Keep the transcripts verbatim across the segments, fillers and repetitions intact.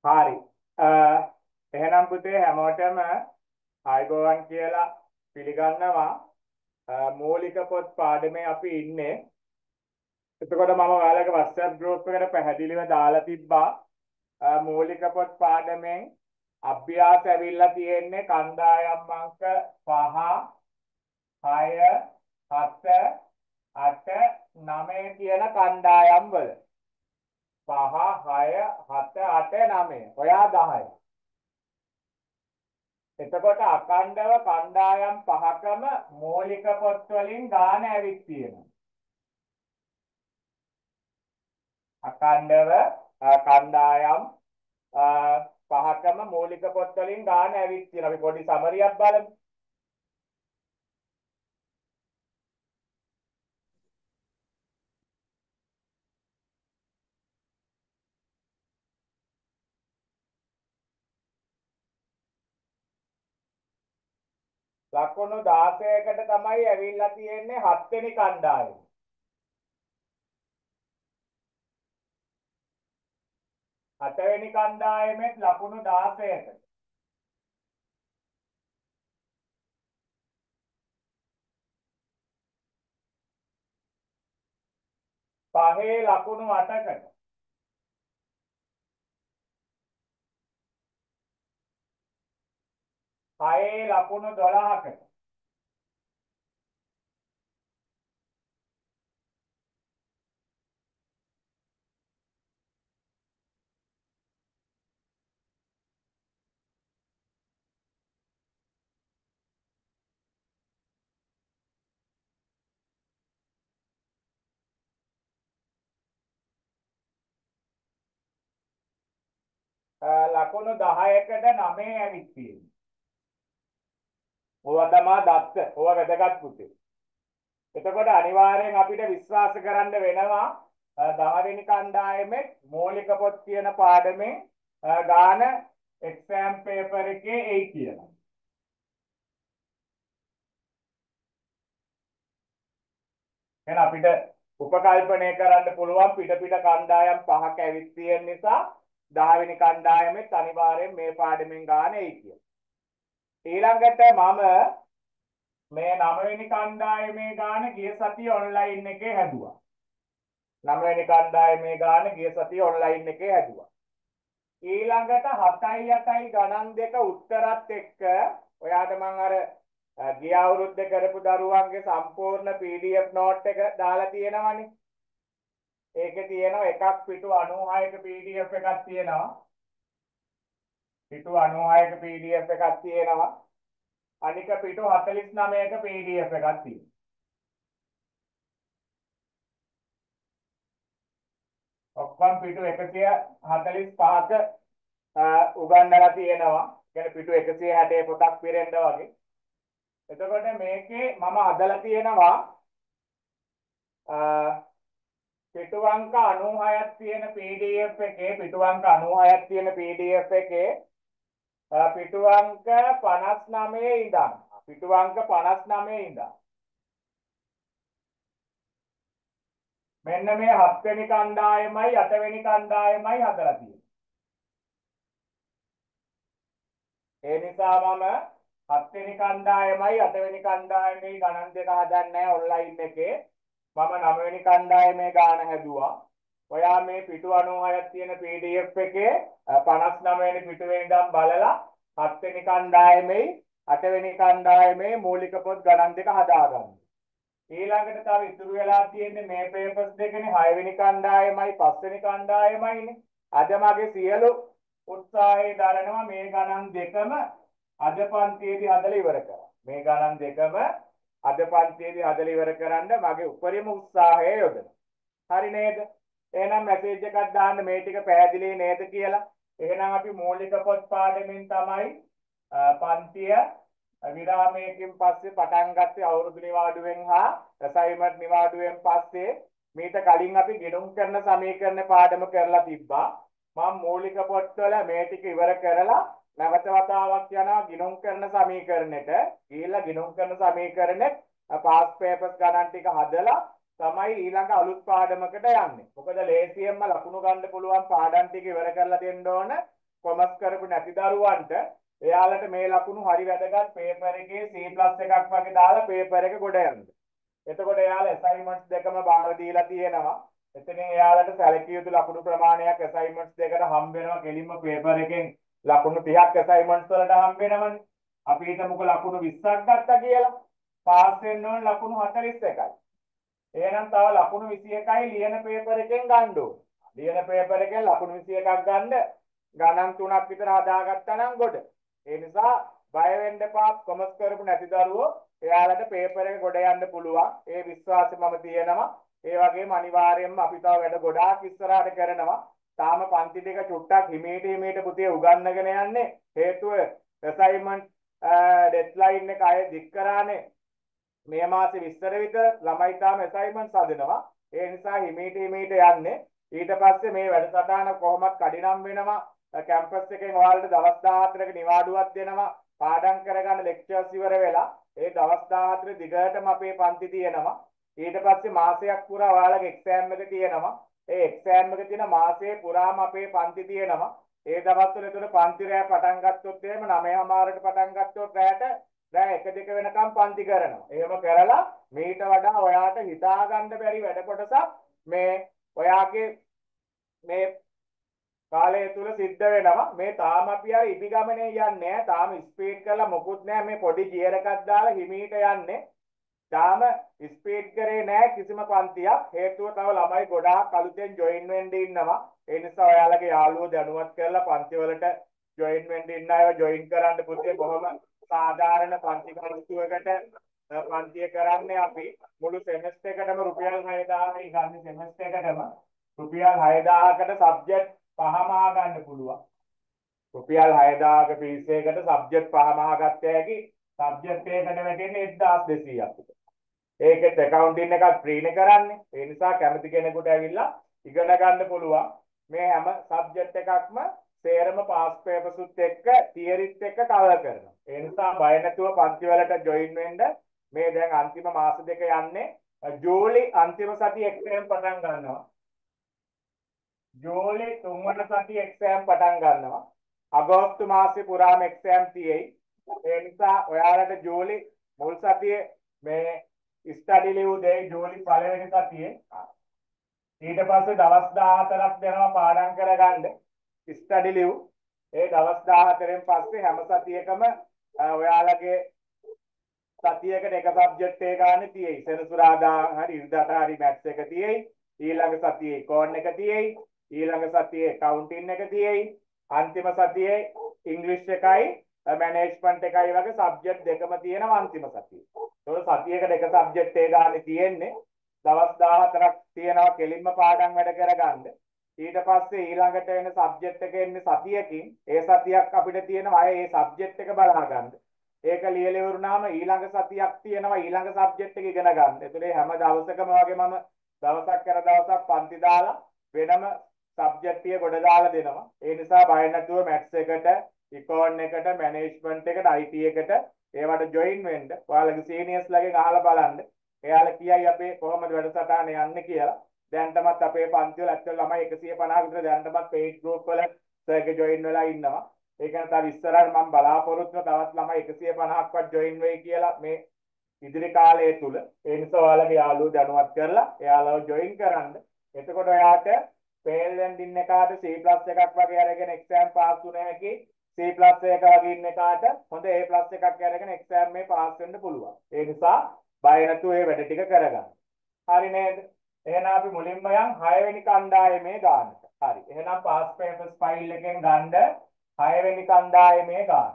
හරි. අ එහෙනම් පුතේ හැමෝටම ආයුබෝවන් කියලා පිළිගන්නවා. අ, මූලික පොත් පාඩමේ අපි ඉන්නේ. එතකොට මම ඔයාලගේ WhatsApp group එකට පැහැදිලිව දාලා තිබ්බා. අ, මූලික පොත් පාඩමෙන් අභ්‍යාස ඇවිල්ලා තියෙන්නේ කණ්ඩායම් අංක පහ, හය, හත, අට, නවය කියන කණ්ඩායම් වල. පහ, හය, හත, අට, නවය. ඔයා දහය. එතකොට අඛණ්ඩව කණ්ඩායම් පහකම මූලික පොත් වලින් ගාන ඇවිත් තියෙනවා. අඛණ්ඩව කණ්ඩායම් පහකම මූලික පොත් වලින් ගාන ඇවිත් තියෙනවා. අපි පොඩි සමරියක් බලමු. ලකුණු දහසයකට තමයි ඇවිල්ලා තියෙන්නේ හත් වෙනි කණ්ඩායම. අට වෙනි කණ්ඩායමේ ලකුණු දහසයකට. පහේ ලකුණු අටකට. හයේ ලකුණු දොළහකට. ලකුණු දහයකට නවය ඇවිත් තියෙනවා. ඕවා තමයි දත්ත. ඕවා වැදගත් පුතේ. එතකොට අනිවාර්යෙන් අපිට විශ්වාස කරන්න වෙනවා දහ වෙනි කණ්ඩායමේ මූලික පොත් කියන පාඩමේ ගාන එක්සෑම් පේපර් එකේ එයි කියලා. එහෙනම් අපිට උපකල්පනය කරන්න පුළුවන් පිට පිට කණ්ඩායම් පහක් ඇවිත් තියෙන නිසා දහ වෙනි කණ්ඩායමෙත් අනිවාර්යෙන් මේ පාඩමෙන් ගාන එයි කියලා. ඊළඟට මම මේ නව වෙනි කණ්ඩායමේ ගාන ගිය සතිය ඔන්ලයින් එකේ හැදුවා. නව වෙනි කණ්ඩායමේ ගාන ගිය සතිය ඔන්ලයින් එකේ හැදුවා. ඊළඟට හතයි අටයි ගණන් දෙක උත්තරත් එක්ක ඔයාට මම අර ගිය අවුරුද්දේ කරපු දරුවන්ගේ සම්පූර්ණ P D F note එක දාලා තියෙනවනේ. ඒකේ තියෙනවා එකක් පිටු අනූහයක P D F එකක් තියෙනවා. පිටු අනූහයක P D F එකක් තියෙනවා. අනික පිටු හතළිස් නවයක P D F එකක් තියෙනවා. ඔක්කොම පිටු එකසිය හතළිස් පහක උගන්වලා තියෙනවා. කියන්නේ පිටු එකසිය හැටේ පොතක් පිරෙන්න වගේ. එතකොට මේකේ මම අදලා තියෙනවා පිටු අංක අනූහයක් තියෙන P D F එකේ පිටු අංක අනූහයක් තියෙන P D F එකේ පිටු අංක පනස් නවය ඉඳන් පිටු අංක පනස් නවය ඉඳන් මෙන්න මේ හත් වෙනි කණ්ඩායමයි අට වෙනි කණ්ඩායමයි හදලා තියෙන්නේ. ඒ නිසා මම හත් වෙනි කණ්ඩායමයි අට වෙනි කණ්ඩායමේ ගණන් දෙක හදන්නේ ඔන්ලයින් එකේ. මම නව වෙනි කණ්ඩායමේ ගාන හැදුවා. ඔයා මේ පිටු අනූහයක් තියෙන P D F එකේ පනස් නවය වෙනි පිටුවේ ඉඳන් බලලා හත් වෙනි කණ්ඩායමේ අට වෙනි කණ්ඩායමේ මූලික පොත් ගණන් දෙක හදාගන්න. ඊළඟට තව ඉතුරු වෙලා තියෙන්නේ මේ පේපර්ස් දෙකනේ හය වෙනි කණ්ඩායමයි පස් වෙනි කණ්ඩායමයිනේ. අද මගේ සියලු උත්සාහය දරනවා මේ ගණන් දෙකම අද පන්තියේදී හදලා ඉවර කරන්න. මේ ගණන් දෙකම අද පන්තියේදී හදලා ඉවර කරන්න මගේ උපරිම උත්සාහය යොදනවා. හරි නේද? එහෙනම් මැසේජ් එකක් දාන්න මේ ටික පැහැදිලි නේද කියලා. එහෙනම් අපි මූලික පොත් පාඩමෙන් තමයි පන්තිය විරාමයකින් පස්සේ පටන් ගත්තේ අවුරුදු නිවාඩුවෙන් හා අසයින්මන්ට් නිවාඩුවෙන් පස්සේ මීට කලින් අපි ගිණුම් කරන සමීකරණ පාඩම කරලා තිබ්බා. මම මූලික පොත්වල මේ ටික ඉවර කරලා නැවත වතාවක් යනවා ගිණුම් කරන සමීකරණෙට. ගිහිල්ලා ගිණුම් කරන සමීකරණෙත් පාස් පේපර්ස් ගණන් ටික හදලා තමයි ඊළඟ අලුත් පාඩමකට යන්නේ. මොකද ලේසියෙන්ම ලකුණු ගන්න පුළුවන් පාඩම් ටික ඉවර කරලා දෙන්න ඕන කොමර්ස් කරපු නැති දරුවන්ට එයාලට මේ ලකුණු හරි වැදගත් පේපර් එකේ C+ එකක් වගේ දාලා පේපර් එක ගොඩ යන්න. එතකොට එයාලා assignments දෙකම බාර දීලා තියෙනවා. එතනින් එයාලට සැලකිය යුතු ලකුණු ප්‍රමාණයක් assignments දෙකට හම්බ වෙනවා. කෙලින්ම පේපර් එකෙන් ලකුණු තිහක් assignments වලට හම්බ වෙනවනේ. අපි හිතමුකෝ ලකුණු විස්සක් ගත්තා කියලා. පාස් වෙන්න ඕන ලකුණු හතළිස් එකයි. එහෙනම් තව ලකුණු විසි එකයි ලියන පේපර් එකෙන් ගන්න ඕන. ලියන පේපර් එකෙන් ලකුණු විසි එකක් ගන්න ගණන් තුනක් විතර හදාගත්තා නම් ගොඩ. ඒ නිසා බය වෙන්න එපා කොමර්ස් කරපු නැති දරුවෝ එයාලට පේපර් එක ගොඩ යන්න පුළුවන්. ඒ විශ්වාසය මම තියෙනවා. ඒ වගේම අනිවාර්යයෙන්ම අපි තව වැඩ ගොඩාක් ඉස්සරහට කරනවා. තාම පන්ති දෙක චුට්ටක් හිමීට හිමීට පුතේ උගන්වගෙන යන්නේ. හේතුව assignment deadline එක අය දික් කරානේ. මේ මාසේ විස්තර විතර ළමයි තාම assignments හදනවා. ඒ නිසා හිමීට හිමීට යන්නේ. ඊට පස්සේ මේ වැඩසටහන කොහොමත් කඩිනම් වෙනවා. කැම්පස් එකෙන් ඔයාලට දවස් දාහතරක නිවාඩුවක් දෙනවා. පාඩම් කරගන්න ලෙක්චර්ස් ඉවර වෙලා ඒ දවස් දාහතර දිගටම අපේ පන්ති තියෙනවා. ඊට පස්සේ මාසයක් පුරා ඔයාලගේ එක්සෑම් එක තියෙනවා. ඒ එක්සෑම් එක තියෙන මාසයේ පුරාම අපේ පන්ති තියෙනවා. ඒ දවස්වල එතන පන්ති රැය පටන් ගත්තොත් එහෙම නවයමාරට පටන් ගත්තොත් රැයට දැන් එක දෙක වෙනකම් පන්ති කරනවා. එහෙම කරලා මීට වඩා ඔයාට හිතා ගන්න බැරි වැඩ කොටසක් මේ ඔයාගේ මේ කාලය තුල සිද්ධ වෙනවා. මේ තාම අපි අර ඉදි ගමනේ යන්නේ නැහැ. තාම ස්පීඩ් කරලා මොකුත් නැහැ. මේ පොඩි ගියර් එකක් දාලා හිමීට යන්නේ. තාම ස්පීඩ් කරේ නැහැ කිසිම පන්තියක්. හේතුව තව ළමයි ගොඩාක් අලුතෙන් ජොයින් වෙන්න ඉන්නවා. ඒ නිසා ඔයාලගේ යාළුවෝ දැනුවත් කරලා පන්ති වලට ජොයින් වෙන්න ඉන්න අයව ජොයින් කරන්න පුතේ. බොහොම සාධාරණ පන්ති කටයුතුවකට පන්තිය කරන්නේ අපි මුළු සෙමෙස්ටර් එකටම රුපියල් හය දාහයි ගන්න. සෙමෙස්ටර් එකටම රුපියල් හය දාහකට සබ්ජෙක්ට් පහම ආගන්න පුළුවන්. රුපියල් හය දාහක ෆීස් එකකට සබ්ජෙක්ට් පහම ආගත්ත හැකි. සබ්ජෙක්ට් එකකට වැටෙන්නේ එක්දාස් දෙසීයක් විතර. ඒකෙත් accounting එකක් ෆ්‍රීනේ කරන්නේ. ඒ නිසා කැමති කෙනෙකුට ඇවිල්ලා ඉගෙන ගන්න පුළුවන්. මේ හැම සබ්ජෙක්ට් එකක්ම සේරම පාස් පේපර්ස්ුත් එක්ක තියරිත් එක්ක කවර් කරනවා. ඒ නිසා බය නැතුව පන්ති වලට ජොයින් වෙන්න. මේ දැන් අන්තිම මාස දෙක යන්නේ. ජූලි අන්තිම සතිය එක්සෑම් පටන් ගන්නවා. ජූලි තුන්වන සතිය එක්සෑම් පටන් ගන්නවා. අගෝස්තු මාසේ පුරාම එක්සෑම් තියෙයි. ඒ නිසා ඔයාලට ජූලි මුල් සතියේ මේ ස්ටඩි ලිව් දෙයි ජූලි පළවෙනි සතියේ. ඊට පස්සේ දවස් දාහතරක් දෙනවා පාඩම් කරගන්න ස්ටඩි ලිව්. ඒ දවස් දාහතරෙන් පස්සේ හැම සතියකම ඔයාලගේ සතියකට එක සබ්ජෙක්ට් එක ගන්න තියෙයි. සෙනසුරාදා හරි ඉරිදාට හරි මැත්ස් එක තියෙයි. ඊළඟ සතියේ ඉකෝන් එක තියෙයි. ඊළඟ සතියේ accounting එක තියෙයි. අන්තිම සතියේ ඉංග්‍රීසි එකයි මැනේජ්මන්ට් එකයි වගේ සබ්ජෙක්ට් දෙකම තියෙනවා අන්තිම සතියේ. ඒක සතියකට එක සබ්ජෙක්ට් එක ගන්න තියෙන්නේ. දවස් දාහතරක් තියෙනවා කෙලින්ම පාඩම් වැඩ කරගන්න. ඊට පස්සේ ඊළඟට එන සබ්ජෙක්ට් එක එන්නේ සතියකින්. ඒ සතියක් අපිට තියෙනවා අය ඒ සබ්ජෙක්ට් එක බලා ගන්න. ඒක ලියලා ඉවරුනාම ඊළඟ සතියක් තියෙනවා ඊළඟ සබ්ජෙක්ට් එක ඉගෙන ගන්න. ඒතරේ හැම දවසකම වගේ මම දවසක් කර දවසක් පන්ති දාලා වෙනම සබ්ජෙක්ට් එක ගොඩ දාලා දෙනවා. ඒ නිසා බය නැතුව මැත්ස් එකට, ඉකෝන් එකට, මැනේජ්මන්ට් එකට, I T එකට ඒවට ජොයින් වෙන්න. ඔයාලගේ සීනියර්ස් ලගෙන් අහලා බලන්න. එයාලා කියයි අපේ කොහොමද වැඩසටහන යන්නේ කියලා. දැන්ටමත් අපේ පන්ති වල ඇත්තට ළමයි එකසිය පනහ විතර දැන්ටමත් පේජ් ගෲප් වල සර්ගේ ජොයින් වෙලා ඉන්නවා. ඒක නිසා ඉස්සරහට මම බලාපොරොත්තු වෙනවා තවත් ළමයි එකසිය පනහක්වත් ජොයින් වෙයි කියලා මේ ඉදිරි කාලය තුල. ඒ නිසා ඔයාලගේ යාළුවෝ දැනුවත් කරලා එයාලව ජොයින් කරන්න. එතකොට ඔයාට ෆේල් වෙන්න ඉන්න කාට C+ එකක් වගේ අරගෙන එක්සෑම් පාස් වුණ හැකි C+ එක වගේ ඉන්න කාට හොඳ A+ එකක් අරගෙන එක්සෑම් මේ පාස් වෙන්න පුළුවන්. ඒ නිසා බය නැතුව මේ වැඩ ටික කරගන්න. හරි නේද? එහෙනම් අපි මුලින්ම යන් හය වෙනි කණ්ඩායමේ ගානට. හරි. එහෙනම් පාස් පේපර්ස් ෆයිල් එකෙන් ගන්න හය වෙනි කණ්ඩායමේ ගාන.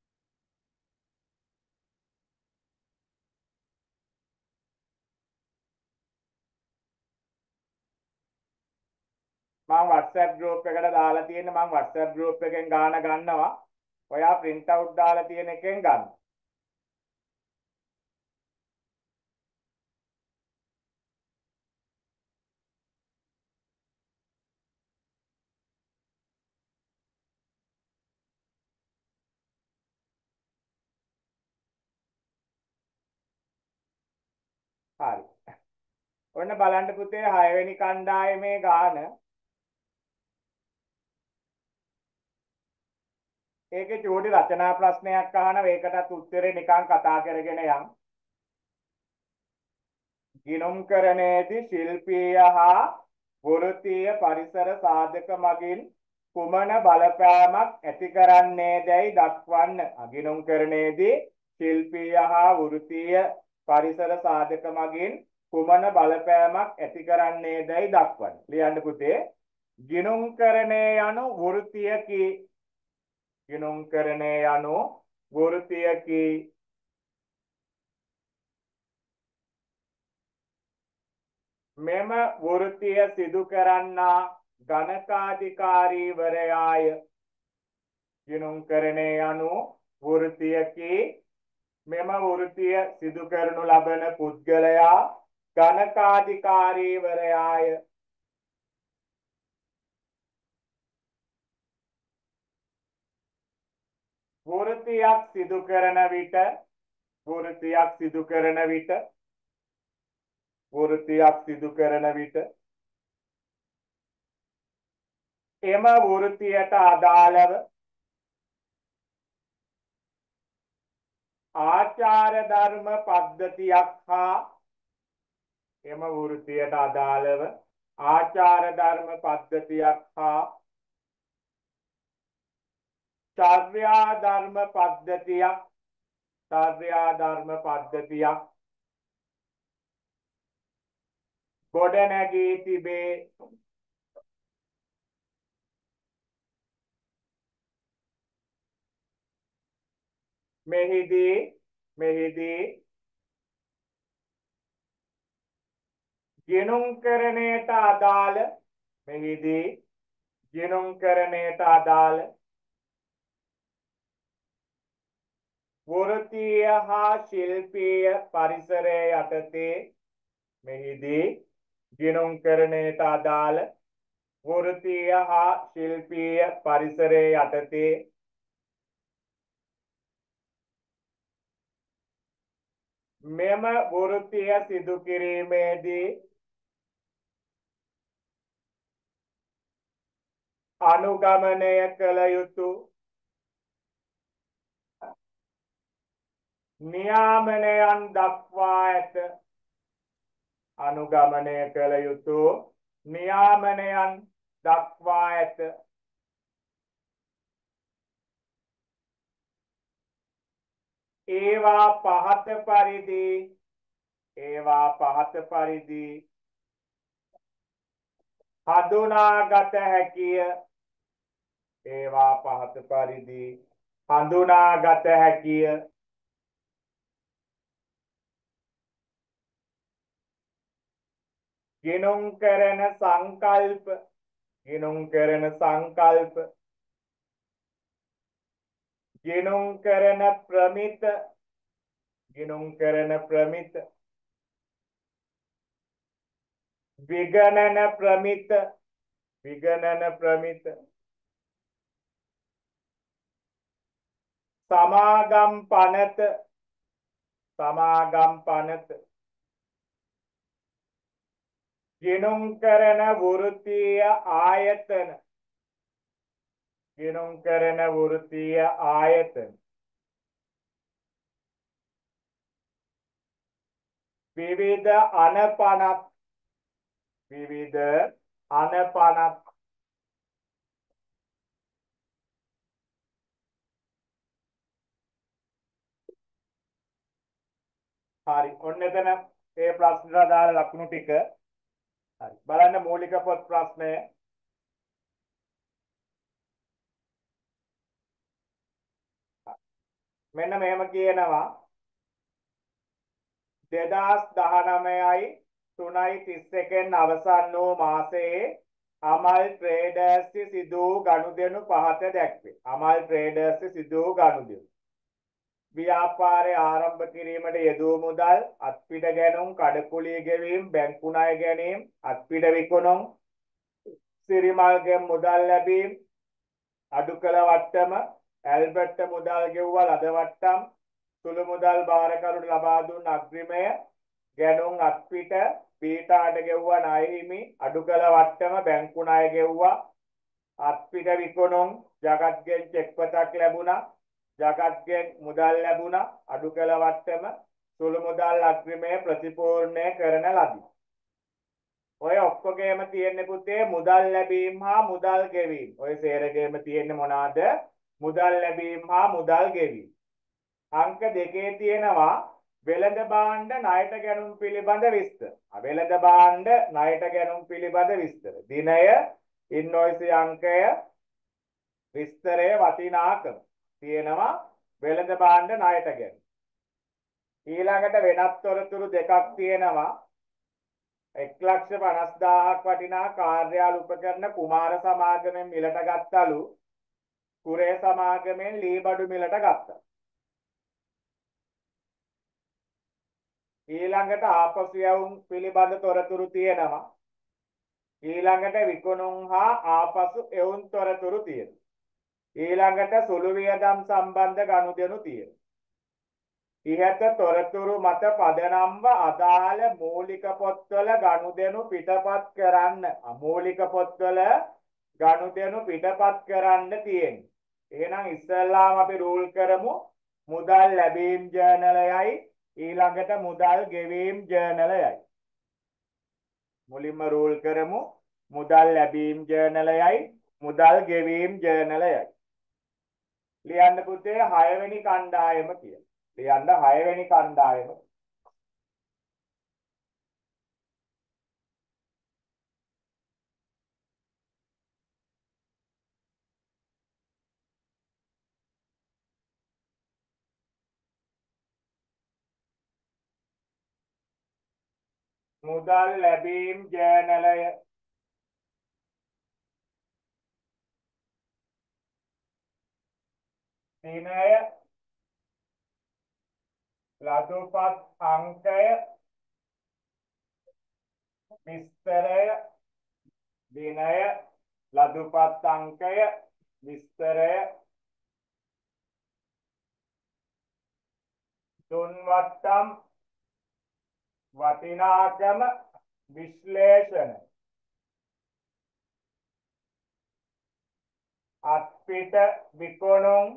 මම WhatsApp group එකට දාලා තියෙන මම WhatsApp group එකෙන් ගාන ගන්නවා. ඔයා print out දාලා තියෙන එකෙන් ගන්න. හරි. ඔන්න බලන්න පුතේ හය වෙනි කණ්ඩායමේ ගාන ඒකේ චූටි රචනා ප්‍රශ්නයක් අහනවා. ඒකටත් උත්තරේ නිකන් කතා කරගෙන යන්න. ගිණුම්කරණයේදී ශිල්පීය හා වෘත්තීය පරිසර සාධක මගින් කුමන බලපෑමක් ඇති කරන්නේදැයි දක්වන්න. ගිණුම්කරණයේදී ශිල්පීය හා වෘත්තීය පරිසර සාධක මගින් කුමන බලපෑමක් ඇති කරන්නේදැයි දක්වන්න. ලියන්න පුතේ. ගිණුම්කරණය යනු වෘත්තීයකි. ගිණුම්කරණය යනු වෘත්තීයකි. මෙම වෘත්තීය සිදු කරන්නා ගණකාධිකාරීවරයාය. ගිණුම්කරණය යනු වෘත්තීයකි. මෙම වෘත්තීය සිදු කරනු ලබන පුද්ගලයා ගණකාධිකාරීවරයාය. වෘත්තීයක් සිදු කරන විට වෘත්තීයක් සිදු කරන විට වෘත්තීයක් සිදු කරන විට එම වෘත්තීයට අදාළව ආචාර ධර්ම පද්ධතියක් හා එම වෘත්තීයට අදාළව ආචාර ධර්ම පද්ධතියක් හා චර්යා ධර්ම පද්ධතියක් චර්යා ධර්ම පද්ධතියක් ගොඩනැගී තිබේ. මෙහිදී මෙහිදී ගිණුම්කරණයට අදාළ මෙහිදී ගිණුම්කරණයට අදාළ වෘත්තීය හා ශිල්පීය පරිසරය යටතේ මෙහිදී ගිණුම්කරණයට අදාළ වෘත්තීය හා ශිල්පීය පරිසරය යටතේ මෙම වෘත්තීය සිදු කිරීමේදී අනුගමනය කළ යුතු නියාමනයන් දක්වා ඇත. අනුගමනය කළ යුතු නියාමනයන් දක්වා ඇත. ඒවා පහත පරිදි ඒවා පහත පරිදි හඳුනාගත හැකිය. ඒවා පහත පරිදි හඳුනාගත හැකිය. ගිණුම්කරන සංකල්ප ගිණුම්කරන සංකල්ප ගිණුම්කරන ප්‍රමිත ගිණුම්කරන ප්‍රමිත විගණන ප්‍රමිත විගණන ප්‍රමිත සමාගම් පනත සමාගම් පනත ගිණුම්කරන වෘත්තීය ආයතන ගිණුම්කරන වෘත්තීය ආයතන විවිධ අනපනත් විවිධ අනපනත් හරි. ඔන්න එතන මේ ප්‍රශ්නට අදාළ ලකුණු ටික හරි. බලන්න මූලික පොත් ප්‍රශ්නය. මෙන්න මෙහෙම කියනවා දෙදාස් දහනවයයි තුනයි තිස් එකෙන් අවසන් වූ මාසයේ අමල් ට්‍රේඩර්ස් සිදු වූ ගනුදෙනු පහත දැක්වේ. අමල් ට්‍රේඩර්ස් සිදු වූ ගනුදෙනු ව්‍යාපාරය ආරම්භ කිරීමට යෙදූ මුදල් අත්පිට ගැනුම් කඩකුලිය ගෙවීම බැංකු ණය ගැනීම අත්පිට විකුණුම් සිරිමල්ගෙන් මුදල් ලැබීම අඩු කළ වට්ටම ඇල්බර්ට් මුදල් ගෙව්වා ලද වට්ටම් සුළු මුදල් බාරකරුට ලබා දුන් අග්‍රිමය ගැනුම් අත්පිට පීටාට ගෙව්වා ණය හිමි අඩු කළ වට්ටම බැංකු ණය ගෙව්වා අත්පිට විකුණුම් ජගත්ගෙන් චෙක්පතක් ලැබුණා. ජගත්ගෙන් මුදල් ලැබුණා. අඩු කළ වට්ටම සුළු මුදල් අග්‍රිමය ප්‍රතිපූර්ණය කරන ලදී. ඔය ඔක්කොගේම තියෙන්නේ පුතේ මුදල් ලැබීම හා මුදල් ගෙවීම. ඔය සේරගේම තියෙන්නේ මොනවාද? මුදල් ලැබීම හා මුදල් ගෙවීම. අංක දෙකේ තියෙනවා වෙළඳ භාණ්ඩ ණයට ගැනුම් පිළිබඳ විස්තර. වෙළඳ භාණ්ඩ ණයට ගැනුම් පිළිබඳ විස්තර. දිනය, ඉන්වොයිස් අංකය, විස්තරය, වටිනාකම තියෙනවා වෙළඳ භාණ්ඩ ණයට ගැනුම්. ඊළඟට වෙනත් තොරතුරු දෙකක් තියෙනවා. එක් ලක්ෂ පනස් දාහක් වටිනා කාර්යාල උපකරණ කුමාර සමාගමෙන් මිලට ගත්තලු. කුරේ සමාගමෙන් ලී බඩු මිලට ගත්තා. ඊළඟට ආපසු යවුම් පිළිබඳ තොරතුරු තියෙනවා. ඊළඟට විකුණුම් හා ආපසු එවුම් තොරතුරු තියෙනවා. ඊළඟට සුළු වියදම් සම්බන්ධ ගනුදෙනු තියෙනවා. ඉහත තොරතුරු මත පදනම්ව අදාළ මූලික පොත්වල ගනුදෙනු පිටපත් කරන්න. මූලික පොත්වල ගනුදෙනු පිටපත් කරන්න තියෙනවා. එහෙනම් ඉස්සෙල්ලාම අපි රූල් කරමු මුදල් ලැබීම් ජර්නලයයි ඊළඟට මුදල් ගෙවීම් ජර්නලයයි. මුලින්ම රූල් කරමු මුදල් ලැබීම් ජර්නලයයි මුදල් ගෙවීම් ජර්නලයයි. ලියන්න පුතේ හය වෙනි කණ්ඩායම කියලා. ලියන්න හය වෙනි කණ්ඩායම. මුදල් ලැබීම් ජර්නලය දිනය ලදුපත් අංකය විස්තරය දිනය ලදුපත් අංකය විස්තරය තුන්වට්ටම් වටිනාකම විශ්ලේෂණ අත්පිට විකුණුම්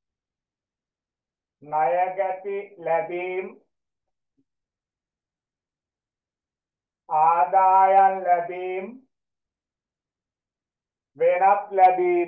ණයගැති ලැබීම් ආදායම් ලැබීම් වෙනත් ලැබීම්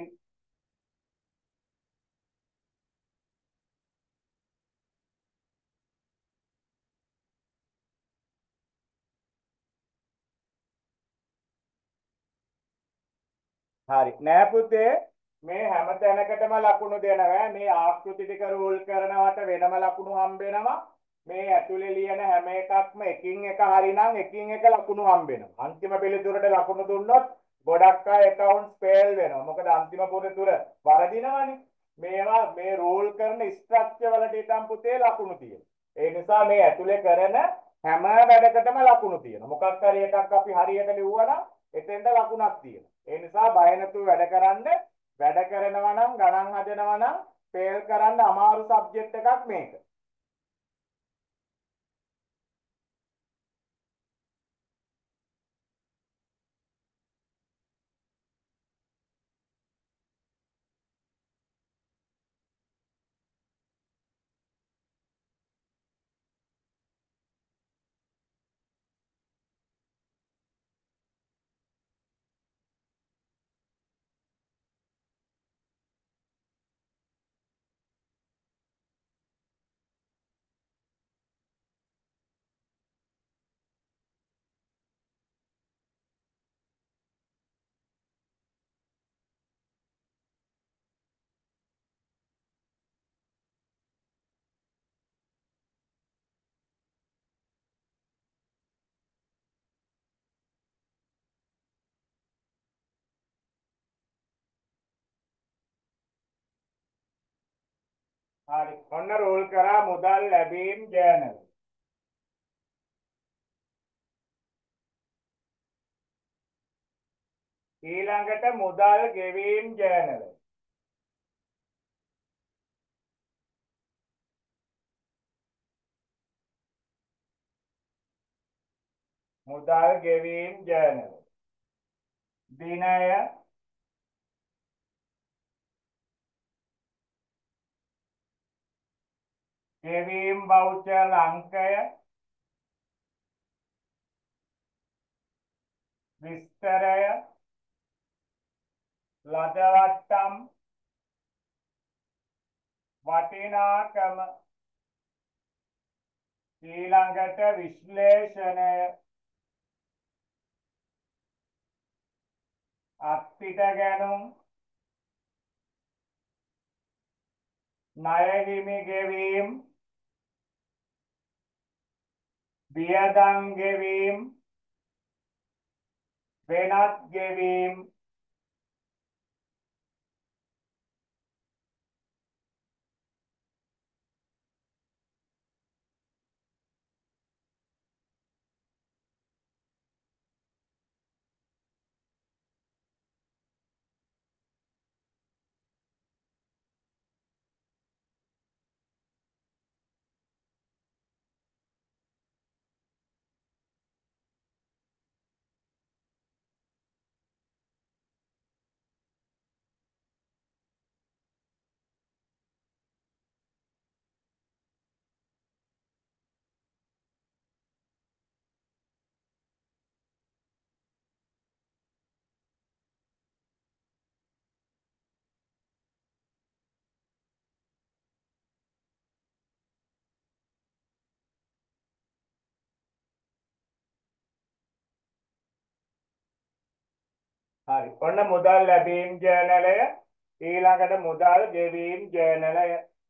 හරි නෑ පුතේ මේ හැම තැනකටම ලකුණු දෙනවා මේ ආකෘති ටික රූල් කරනවට වෙනම ලකුණු හම්බ වෙනවා මේ ඇතුලේ ලියන හැම එකක්ම එකින් එක හරිනම් එකින් එක ලකුණු හම්බ වෙනවා අන්තිම පිළිතුරට ලකුණු දුන්නොත් ගොඩක් අය accounts fail වෙනවා මොකද අන්තිම පිළිතුර වරදිනවනේ මේවා මේ රූල් කරන ස්ට්‍රක්චර් වලට ඉතින් පුතේ ලකුණු තියෙනවා ඒ නිසා මේ ඇතුලේ කරන හැම වැඩකටම ලකුණු තියෙනවා මොකක් හරි එකක් අපි හරියට ලිව්වනම් එතෙන්ට ලකුණක් තියෙනවා ඒ නිසා බය නැතුව වැඩ කරන්න වැඩ කරනවා නම් ගණන් හදනවා නම් ෆේල් කරන්න අමාරු සබ්ජෙක්ට් එකක් මේක. හරි ඔන්න රෝල් කරා මුදල් ලැබීම් ජර්නල්. ඊළඟට මුදල් ගෙවීම් ජර්නල්. මුදල් ගෙවීම් ජර්නල්. දිනය ගෙවීම් වවුචර් අංකය විස්තරය ලදවට්ටම් වටිනාකම ඊළඟට විශ්ලේෂණය අත්පිට ගැනුම් ණය හිමි ගෙවීම් වියදම් ගෙවීම් වෙනත් ගෙවීම් හරි ඔන්න මුදල් ලැබීම් ජර්නලය ඊළඟට මුදල් ගෙවීම් ජර්නලය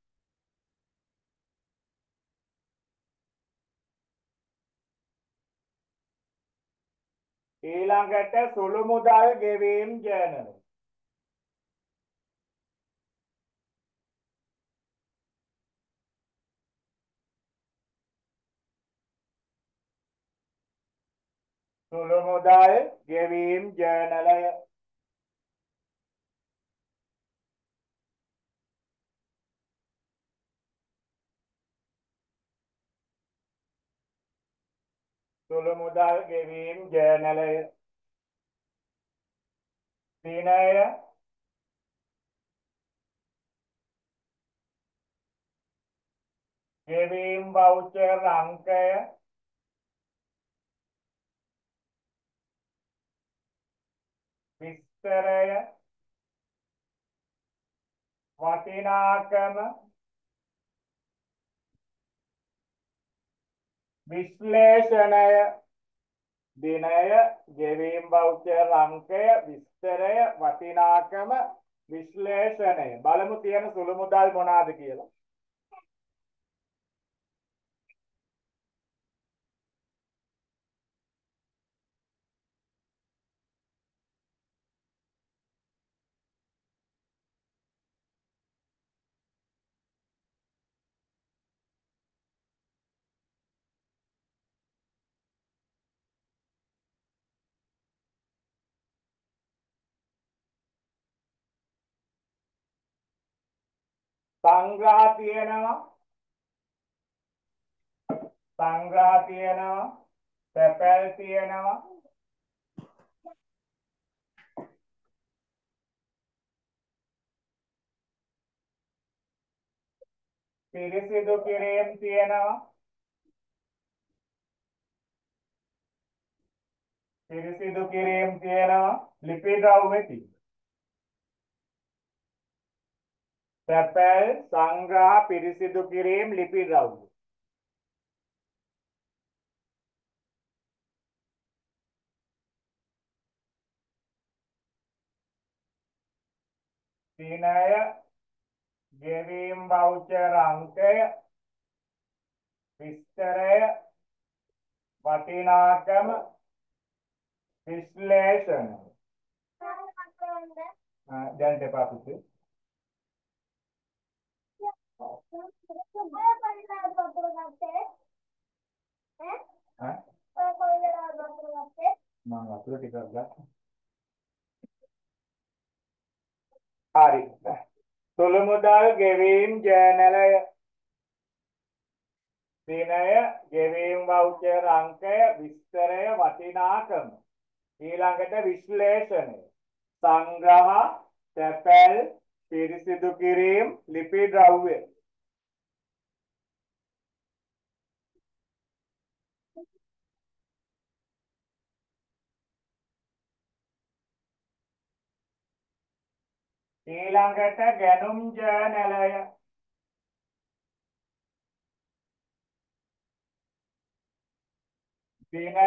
ඊළඟට සුළු මුදල් ගෙවීම් ජර්නලය සුළු මුදල් ගෙවීම් ජර්නලය සුළු මුදල් ගෙවීම් ජර්නලය දිනය ගෙවීම් වවුචර් අංකය විස්තරය වටිනාකම විශ්ලේෂණය දිනය ගෙවීම් වවුචර් අංකය විස්තරය වටිනාකම විශ්ලේෂණය බලමු තියෙන සුළු මුදල් මොනවාද කියලා සංග්‍රහ තියෙනවා සංග්‍රහ තියෙනවා තැපැල් තියෙනවා පිරිසිදු කිරීම් තියෙනවා පිරිසිදු කිරීම් තියෙනවා ලිපි ද්‍රව්‍ය තියෙනවා තැපැල් සංග්‍රහ පිරිසිදු කිරීම් ලිපි ද්‍රව්‍ය දිනය ගෙවීම් වවුචර් අංකය විස්තරය වටිනාකම විශ්ලේෂණ දැන් දෙපා පුතේ මම වතුර ටිකක් ගත්තා හරි සුළු මුදල් ගෙවීම් ජර්නලය දිනය ගෙවීම් වවුචර් අංකය විස්තරය වටිනාකම ඊළඟට විශ්ලේෂණය සංග්‍රහ තැපැල් පිරිසිදු කිරීම් ලිපි ද්‍රව්‍ය ඊළඟට ගැනුම් ජර්නලය. දිනය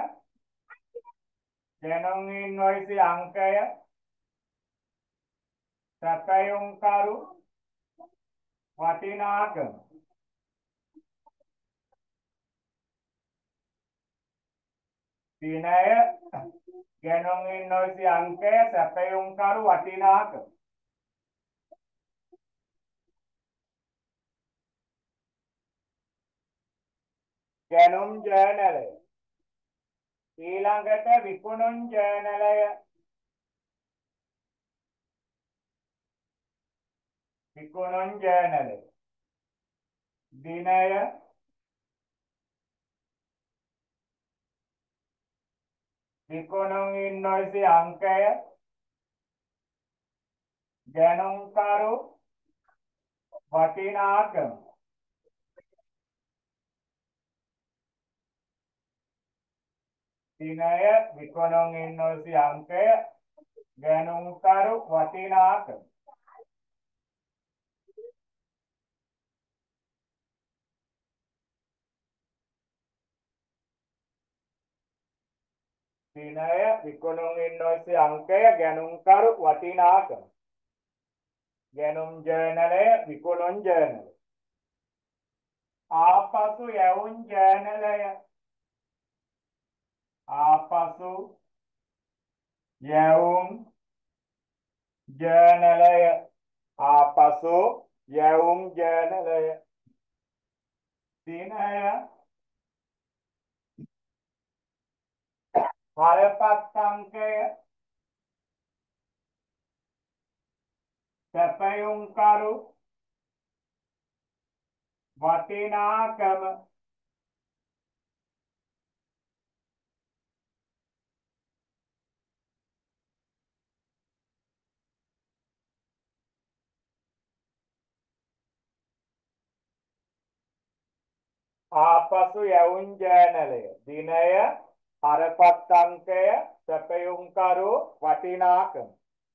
ගැනුම් ඉන්වොයිස් අංකය සැපයුම්කරු වටිනාකම. දිනය ගැනුම් ඉන්වොයිස් අංකය සැපයුම්කරු වටිනාකම. ගැනුම් ජර්නලය. ඊළඟට විකුණුම් ජර්නලය. විකුණුම් ජර්නලය. දිනය විකුණුම් ඉන්වොයිස් අංකය ගැනුම්කරු වටිනාකම. දිනය විකුණුම් ඉන්වොයිස් අංකය ගැනුම්කරු වටිනාකම. දිනය විකුණුම් ඉන්වොයිස් අංකය ගැනුම්කරු වටිනාකම. ගැනුම් ජර්නලය විකුණුම් ජර්නලය. ආපසු යැවුම් ජර්නලය. ආපසු යැවුම් ජර්නලය. ආපසු යැවුම් ජර්නලය. දිනය හරපත් අංකය සැපයුම්කරු වටිනාකම. ආපසු යැවුම් ජර්නලය. දිනය හරපත් අංකය සැපයුම්කරු වටිනාකම.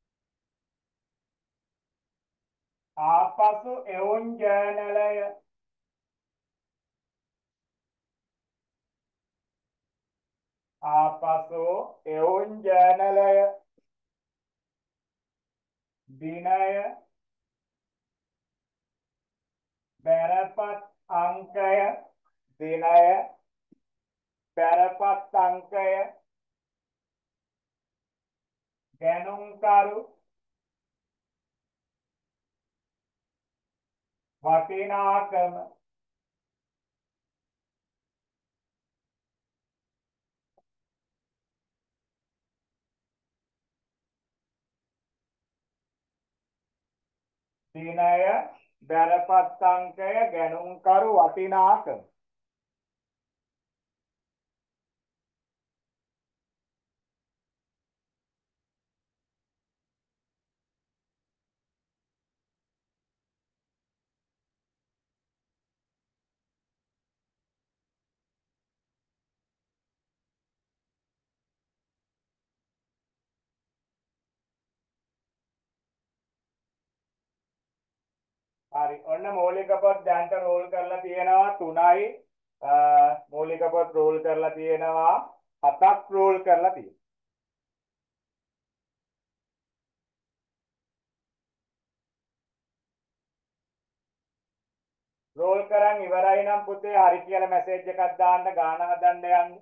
ආපසු එවුම් ජර්නලය. ආපසු එවුම් ජර්නලය. දිනය බැරපත් අංකය. දිනය බැරපත් අංකය ගැනුම්කරු වටිනාකම. දිනය බැරපත් අංකය ගැනුම්කරු වටිනාකම. හරි ඔන්න මූලික පොත් දැන්ට රෝල් කරලා තියෙනවා තුනයි. මූලික පොත් රෝල් කරලා තියෙනවා හතක් රෝල් කරලා තියෙනවා. රෝල් කරන් ඉවරයි නම් පුතේ හරි කියලා මැසේජ් එකක් දාන්න ගාන හදන්න යන්න.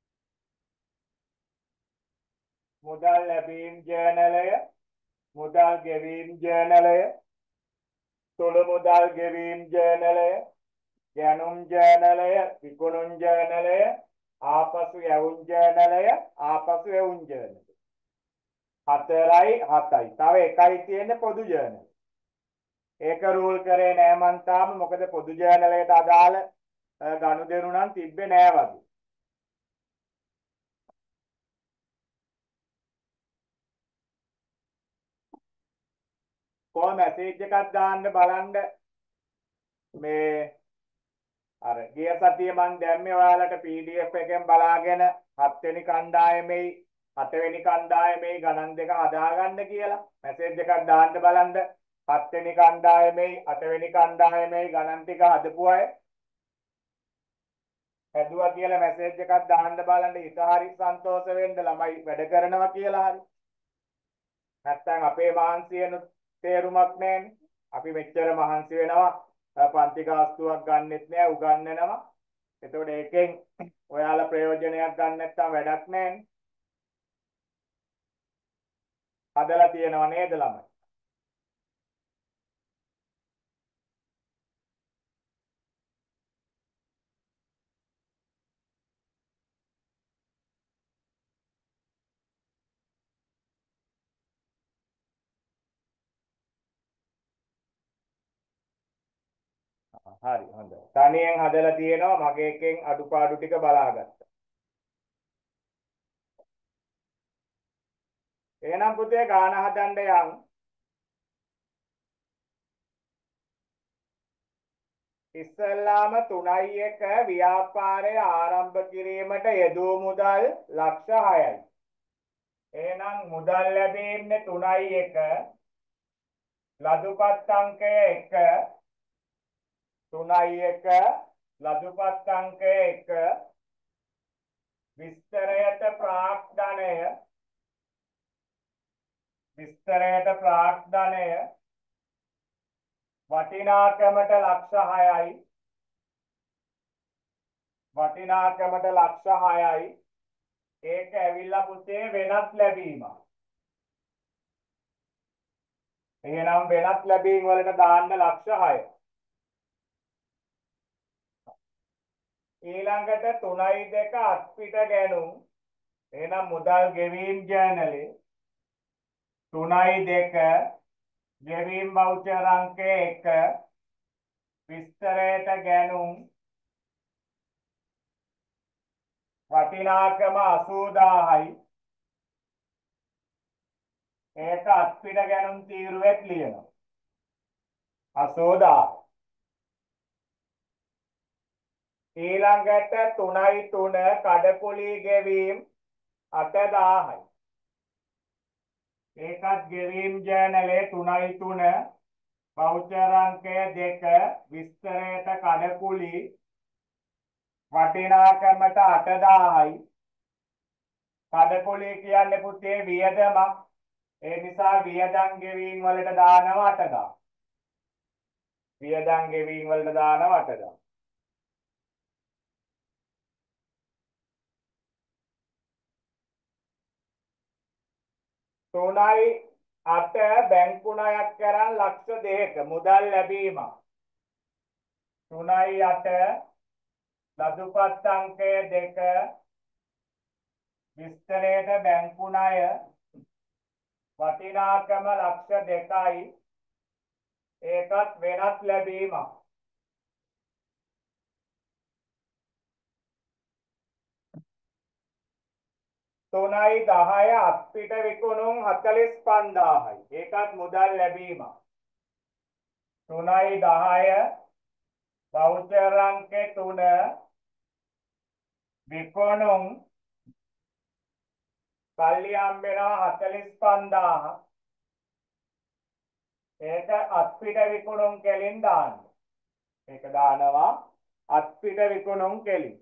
මුදල් ලැබීම් ජර්නලය, මුදල් ගෙවීම් ජර්නලය, සුළු මුදල් ගෙවීම් ජර්නලය, ගැනුම් ජර්නලය, විකුණුම් ජර්නලය, ආපසු යැවුම් ජර්නලය, ආපසු එවුම් ජර්නලය. හතරයි හතයි. තව එකයි තියෙන්නේ පොදු ජර්නල. ඒක රූල් කරේ නෑ මං තාම මොකද පොදු ජර්නලයට අදාළ ගනුදෙනු නම් තිබ්බේ නෑ වගේ. කොහොම මැසේජ් එකක් දාන්න බලන්න මේ අර ගිය සතියේ මං දැම්මේ ඔයාලට P D F එකෙන් බලාගෙන හත් වෙනි කණ්ඩායමේ හතවෙනි කණ්ඩායමේ ගණන් දෙක හදාගන්න කියලා මැසේජ් එකක් දාන්න බලන්න. හත්වෙනි කණ්ඩායමේ අටවෙනි කණ්ඩායමේ ගණන් ටික හදපු අය හැදුවා කියලා මැසේජ් එකක් දාන්න බලන්න. හිත හරි සන්තෝෂ වෙන්න ළමයි වැඩ කරනවා කියලා හරි. නැත්තම් අපේ මහන්සියන තේරුමක් නැහැනේ. අපි මෙච්චර මහන්සි වෙනවා පන්ති ගාස්තුවක් ගන්නෙත් නෑ උගන්වනවා. එතකොට ඒකෙන් ඔයාලා ප්‍රයෝජනයක් ගන්න නැත්තම් වැඩක් නැහැනේ. හදලා තියෙනව නේද ළමයි? හරි හොඳයි. තනියෙන් හදලා තියෙනවා මගේ එකෙන් අඩුපාඩු ටික බලාගත්තා. එහෙනම් පුතේ ගාන හදන්න යන්. ඉස්සෙල්ලාම තුනයි එක ව්‍යාපාරය ආරම්භ කිරීමට යෙදූ මුදල් ලක්ෂ හයයි. එහෙනම් මුදල් ලැබෙන්නේ තුනයි එක ලදුපත් අංකය එක තුනයි එක ලදුපත් අංකය එක විස්තරයට ප්‍රාග්ධනය විස්තරයට ප්‍රාග්ධනය වටිනාකමට ලක්ෂ හයයි වටිනාකමට ලක්ෂ හයයි ඒක ඇවිල්ලා පුතේ වෙනත් ලැබීමක්. එහෙනම් වෙනත් ලැබීම් වලට දාන්න ලක්ෂ හය. ඊළඟට තුනයි දෙක අත්පිට ගැනුම්. එහෙනම් මුදල් ගෙවීම් ජර්නලේ තුනයි දෙක ගෙවීම් වවුචර් අංකය එක විස්තරයට ගැනුම් වටිනාකම අසූදාහයි. ඒක අත්පිට ගැනුම් තීරුවෙත් ලියනවා අසූදාහ. ඊළඟට තුනයි තුන කඩපුලි ගෙවීම් අටදාහයි. ඒකත් ගෙවීම් ජර්නලේ තුනයි තුන වවුචර් අංකය දෙක විස්තරයට කඩපුලි වටිනාකමට අටදාහයි. කඩපුලි කියන්නේ පුතේ වියදමක්. ඒ නිසා වියදම් ගෙවීම් වලට දානවා අටදාහ. වියදම් ගෙවීම් වලට දානවා අටදාහ. තුනයි අට බැංකු ණයක් කරන් ලක්ෂ දෙකක මුදල් ලැබීමක්. තුනයි අට ලදුපත් අංකය දෙක විස්තරයට බැංකු ණය වටිනාකම ලක්ෂ දෙකයි. ඒකත් වෙනත් ලැබීමක්. තුනයි දහය අත්පිට විකුණුම් හතළිස් පන්දාහයි. ඒකත් මුදල් ලැබීමක්. තුනයි දහය වවුචර් අංකය තුන විකුණුම් සල්ලි හම්බෙනවා හතළිස් පන්දාහ. ඒක අත්පිට විකුණුම් කෙලින් දාන්න. ඒක දානවා අත්පිට විකුණුම් කෙලින්.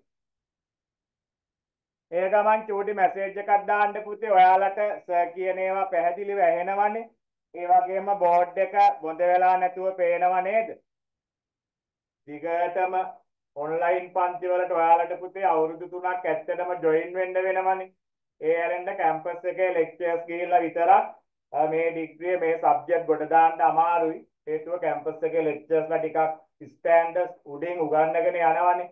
ඒ ගමන් චූටි මැසේජ් එකක් දාන්න පුතේ. ඔයාලට සර් කියන ඒවා පැහැදිලිව ඇහෙනවනේ. ඒ වගේම බෝඩ් එක බොඳ වෙලා නැතුව පේනව නේද? දිගටම ඔන්ලයින් පන්ති වලට ඔයාලට පුතේ අවුරුදු තුනක් ඇත්තටම ජොයින් වෙන්න වෙනවනේ. ඒ ඇරෙන්න කැම්පස් එකේ ලෙක්චර්ස් ගිහිල්ලා විතරක් මේ ඩිග්‍රිය මේ සබ්ජෙක්ට් ගොඩ දාන්න අමාරුයි. හේතුව කැම්පස් එකේ ලෙක්චර්ස්ලා ටිකක් ස්ටෑන්ඩඩ්ස් උඩින් උගන්වගෙන යනවනේ.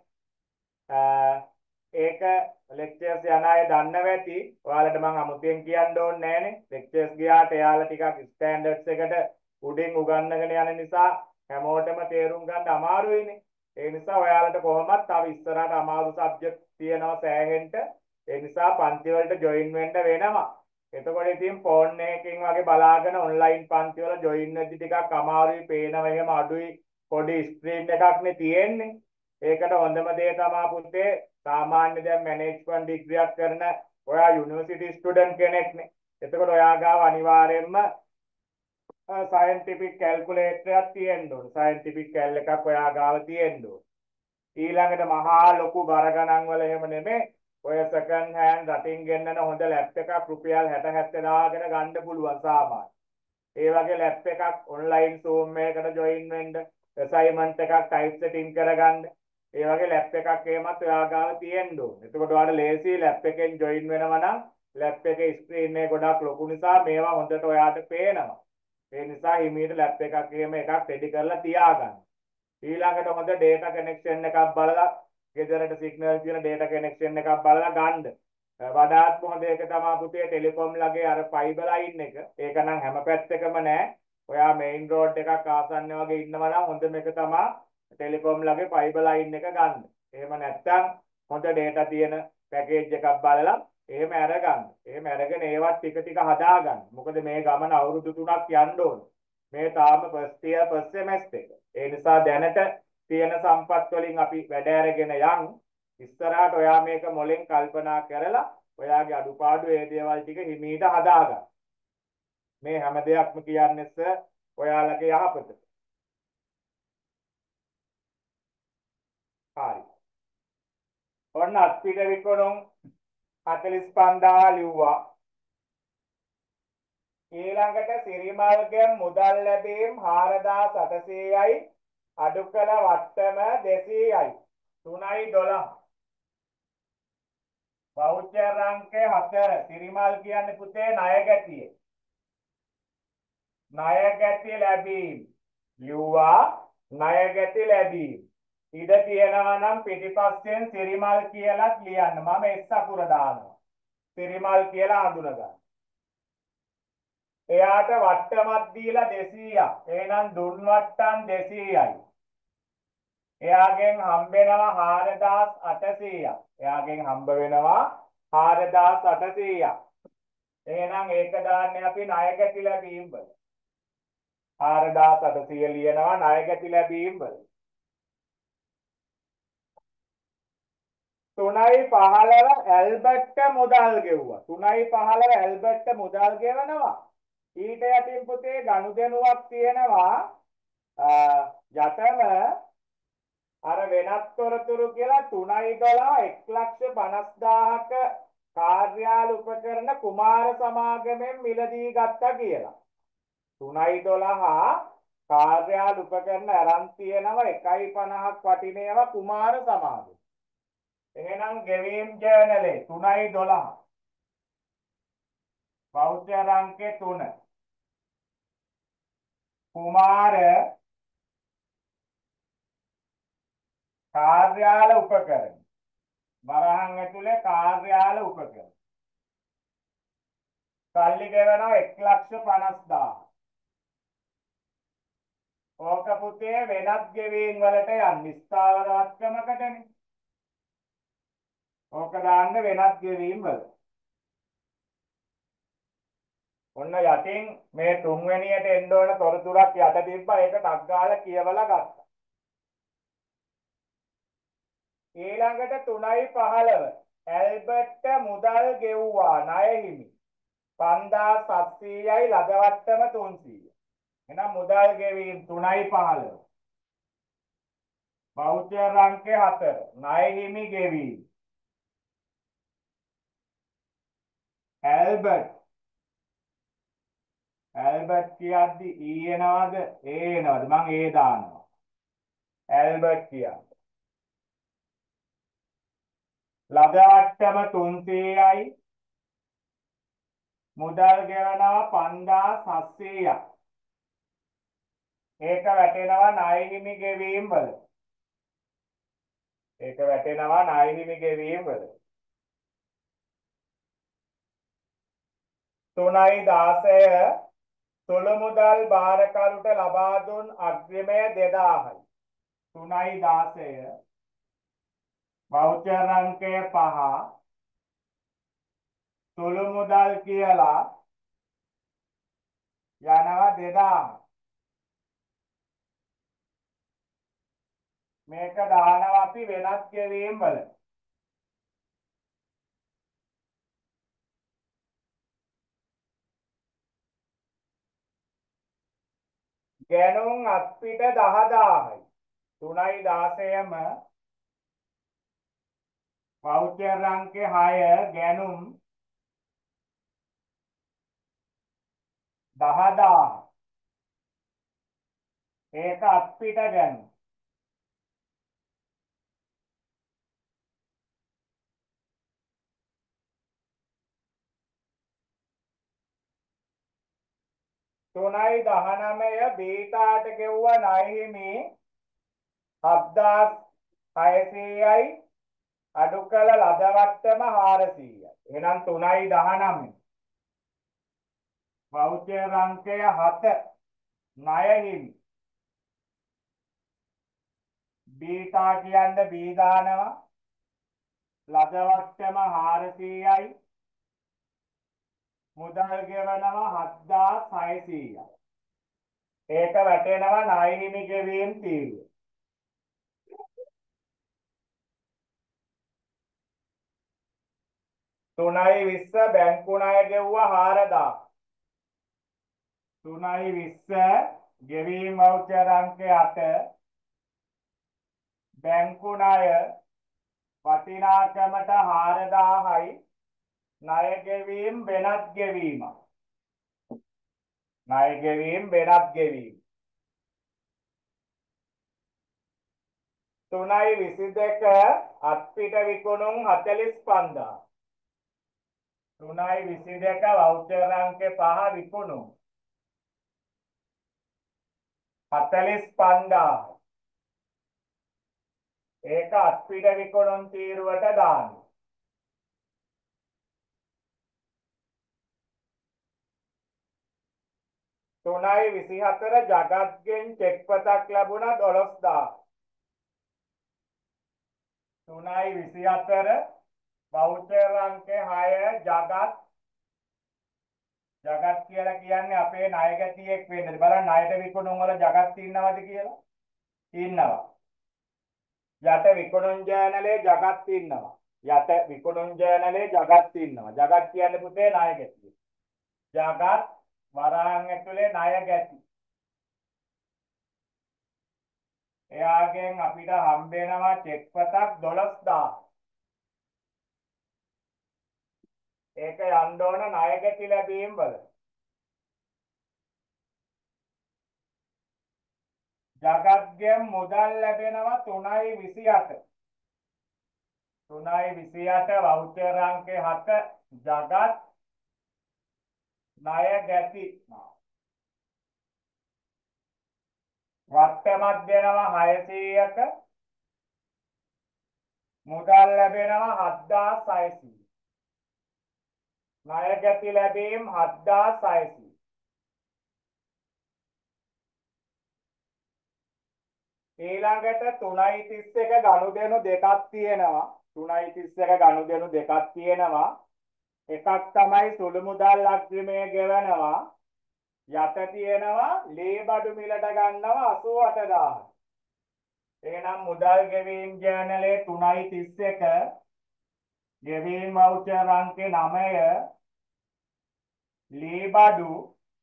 ඒක ලෙක්චර්ස් යන අය දන්නව ඇති. ඔයාලට මම අමුතුවෙන් කියන්න ඕනේ නැහනේ. ලෙක්චර්ස් ගියාට එයාලා ටිකක් ස්ටෑන්ඩඩ්ස් එකට උඩින් උගන්වගෙන යන නිසා හැමෝටම තේරුම් ගන්න අමාරුයිනේ. ඒ නිසා ඔයාලට කොහොමත් තව ඉස්සරහට අමාරු සබ්ජෙක්ට් තියෙනවා සෑහෙන්න. ඒ නිසා පන්ති වලට ජොයින් වෙන්න වෙනවා. එතකොට ඉතින් ෆෝන් එකකින් වගේ බලාගෙන ඔන්ලයින් පන්ති වල ජොයින් වෙද්දි ටිකක් අමාරුයි, පේනවා එහෙම අඩුයි, පොඩි ස්ක්‍රීන් එකක්නේ තියෙන්නේ. ඒකට හොඳම දේ තමයි පුතේ සාමාන්‍ය දැන් මැනේජ්මන්ට් ඩිග්‍රියක් කරන ඔයා යුනිවර්සිටි ස්ටුඩන්ට් කෙනෙක්නේ. එතකොට ඔයා ගාව අනිවාර්යයෙන්ම සයන්ටිෆික් කැල්කියුලේටරයක් තියෙන්න ඕන. සයන්ටිෆික් කැල් එකක් ඔයා ගාව තියෙන්න ඕන. ඊළඟට මහා ලොකු බර ගණන් වල එහෙම නෙමෙයි. ඔය සෙකන්ඩ් හෑන්ඩ් රටින් ගෙන්නන හොඳ ලැප් එකක් රුපියල් හැට හැත්තෑ දාගෙන ගන්න පුළුවන් සාමාන්‍ය. ඒ වගේ ලැප් එකක් ඔන්ලයින් Zoom එකකට ජොයින් වෙන්න, අසයින්මන්ට් එකක් ටයිප් සෙටින් කරගන්න. ඒ වගේ ලැප් එකක් එහෙමත් ඔයා ගාව තියෙන්න ඕන. එතකොට ඔයාලා ලේසි ලැප් එකෙන් ජොයින් වෙනවා නම් ලැප් එකේ ස්ක්‍රීන් එක ගොඩක් ලොකු නිසා මේවා හොඳට ඔයාට පේනවා. ඒ නිසා හිමීට ලැප් එකක් එහෙම එකක් රෙඩි කරලා තියාගන්න. ඊළඟට හොඳ data connection එකක් බලලා ගෙදරට සිග්නල් තියෙන data connection එකක් බලලා ගන්න. වඩාත් හොඳ එක තමයි පුතේ ටෙලිකොම් ලගේ අර ෆයිබර් ලයින් එක. ඒක නම් හැම පැත්තකම නෑ. ඔයා මේන් රෝඩ් එකක් ආසන්න වගේ ඉන්නවා නම් හොඳම එක තමයි ටෙලිකොම් ලගේ ෆයිබර් ලයින් එක ගන්න. එහෙම නැත්නම් හොඳ data තියෙන පැකේජ් එකක් බලලා එහෙම අරගන්න. එහෙම අරගෙන ඒවත් ටික ටික හදාගන්න. මොකද මේ ගමන අවුරුදු තුනක් යන්න ඕන. මේ තාම ෆස්ට් ඉයර් ෆස්ට් සෙමෙස්ටර් එක. ඒ නිසා දැනට තියෙන සම්පත් වලින් අපි වැඩ අරගෙන යන්. ඉස්සරහට ඔයා මේක මොලෙන් කල්පනා කරලා ඔයාගේ අඩුපාඩු ඒ දේවල් ටික හිමීට හදාගන්න. මේ හැම දෙයක්ම කියන්නේ සර් ඔයාලගේ යහපතට. හරි. ඔන්න අත්පිට විකුණුම් හතළිස් පන්දාහක් ලිව්වා. ඊළඟට සිරිමල්ගෙන් මුදල් ලැබීම් හාරදාස් අටසීයයි අඩු කළ වට්ටම දෙසීයයි තුනයි දොළහ. වවුචර් අංකය හතර. සිරිමල් කියන්නේ පුතේ ණය ගැතිය. ණය ගැති ලැබීම් ලිව්වා. ණය ගැති ලැබීම් ඉඩ තියෙනවා නම් පිටිපස්සෙන් සිරිමල් කියලාත් ලියන්න. මම එස් අකුර දානවා. සිරිමල් කියලා හඳුනගන්න. එයාට වට්ටමක් දීලා දෙසීයක්. එහෙනම් දුන් වට්ටම් දෙසීයයි. එයාගෙන් හම්බ වෙනවා හාරදාස් අටසීයක්. එයාගෙන් හම්බ වෙනවා හාරදාස් අටසීයක්. එහෙනම් ඒක දාන්නේ අපි ණය ගැති ලැබීම් වල. හාරදාස් අටසීය ලියනවා ණය ගැති ලැබීම් වල. තුනයි පහළව ඇල්බර්ට් මුදල් ගෙව්වා. තුනයි පහළව ඇල්බර්ට් මුදල් ගෙවනවා. ඊට යටින් පුතේ ගනුදෙනුවක් තියෙනවා යටම අර වෙනත් තොරතුරු කියලා තුනයි දොළහ එක ලක්ෂ පනස් දාහක කාර්යාල උපකරණ කුමාර සමාගමෙන් මිලදී ගත්තා කියලා. තුනයි දොළහ කාර්යාල උපකරණ අරන් තියෙනවා එකයි පනහක් වටින ඒවා කුමාර සමාගම. එහෙනම් ගෙවීම් ජර්නලේ තුනයි දොළහ. වවුචර් අංකය තුන. කුමාර කාර්යාල උපකරණ. වරහන් ඇතුලේ කාර්යාල උපකරණ. සල්ලි ගෙවනවා එක ලක්ෂ පනස් දාහක්. ඕක පුතේ වෙනත් ගෙවීම් වලට යන්නේ ස්ථාවර වත්කමකටනේ. ඕක දාන්න වෙනත් ගෙවීම් වල. ඔන්න යටින් මේ තුන්වෙනියට එන්න ඕන තොරතුරක් යට තිබ්බා. ඒක ටක් ගාලා කියවලා ගත්තා. ඊළඟට තුනයි පහළව ඇල්බර්ට් මුදල් ගෙව්වා ණය හිමි. පන්දාස් සත්සීයයි ලදවට්ටම තුන්සීය. එහෙනම් මුදල් ගෙවීම් තුනයි පහළව. වවුචර් අංකය හතර. ණය හිමි ගෙවීම්. ඇල්බර්ට් ඇල්බර්ට් කියද්දි ඊ එනවද ඒ එනවද? මං ඒ දානවා. ඇල්බර්ට් කියන්නේ ලදවට්ටම තුන්සීයයි මුදල් ගෙවනවා පන්දාස් හත්සීයක්. ඒක වැටෙනවා ණය හිමි ගෙවීම් වල. ඒක වැටෙනවා ණය හිමි ගෙවීම් වල. තුනයි දාසය සොළු මුදල් භාරකරුට ලබා දුන් අග්‍රිමය දෙදාහයි. තුනයි දාසය වවුචර් අංකය පහ. සොළු මුදල් කියලා යනවා දෙදාහ. මේක දානවා අපි වෙනත් ගෙවීම් වල. ගැනුම් අත්පිට දහදාහයි. තුනයි දාසයම වවුචර් අංකය හය ගැනුම් දහදාහ. ඒක අත්පිට ගැනුම්. තුනයි දහනවය බීතාට ගෙව්වා ණය හිමි හත්දාස් හයසීයයි අඩු කළ ලද වට්ටම හාරසීයයි. එහෙනම් තුනයි දහනවය වවුචර් අංකය හත ණය හිමි බීතා කියන්නේ බී දානවා ලද වට්ටම හාරසීයයි මුදල් ගෙවනවා හත්දාස් හයසීයයි. ඒක වැටෙනවා ණය හිමි ගෙවීම් තීරුව. තුනයි විස්ස බැංකු ණය ගෙව්වා හාරදාස්. තුනයි විස්ස ගෙවීම් වවුචර් අංකය අට බැංකු ණය වටිනාකමට හාරදාහයි ණය ගෙවීම් වෙනත් ගෙවීම. ණය ගෙවීම් වෙනත් ගෙවීම. තුනයි විසි දෙක අත්පිට විකුණුම් හතළිස් පන්දාහ. තුනයි විසි දෙක වවුචර් අංකය පහ විකුණුම් හතළිස් පන්දාහ. ඒක අත්පිට විකුණුම් තීරුවට දාන්න. තුනයි විසි හතර ජගත්ගෙන් චෙක් පතක් ලැබුණා දොළොස්දාහ. තුනයි විසි හතර වවුචර් අංකය හය ජගත් ජගත් කියලා කියන්නේ අපේ ණයගැතියෙක් වෙන්නද බලන්න ණයට විකුණුම් වල ජගත් ඉන්නවද කියලා. ඉන්නවා. යට විකුණුම් ජර්නලේ ජගත් ඉන්නවා. යට විකුණුම් ජර්නලේ ජගත් ඉන්නවා. ජගත් කියන්නේ පුතේ ණයගැතියෙක්. ජගත් වරහන් ඇතුලේ ණයගැති. එයාගෙන් අපිට හම්බ වෙනවා චෙක් පතක් දොළොස්දාහ. ඒක යන්න ඕන ණයගැති ලැබීම් වල. ජගත්ගෙන් මුදල් ලැබෙනවා තුනයි විසි අට. තුනයි විසි අට වවුචර් අංකය හත ජගත් ණයගැති. වට්ටමක් දෙනවා හයසීයක මුදල් ලැබෙනවා හත්දාස් හයසීය. ණයගැති ලැබීම් හත්දාස් හයසීය. ඊළඟට තුනයි තිස් එක ගනුදෙනු දෙකක් තියෙනවා. තුනයි තිස් එක ගනුදෙනු දෙකක් තියෙනවා. එකක් තමයි සුළු මුදල් අග්‍රිමය ගෙවනවා. යට තියෙනවා ලේ බඩු මිලට ගන්නවා අසූ අටදාහ. එහෙනම් මුදල් ගෙවීම් ජර්නලේ තුනයි තිස් එක ගෙවීම් වවුචර් අංකය නවය ලේ බඩු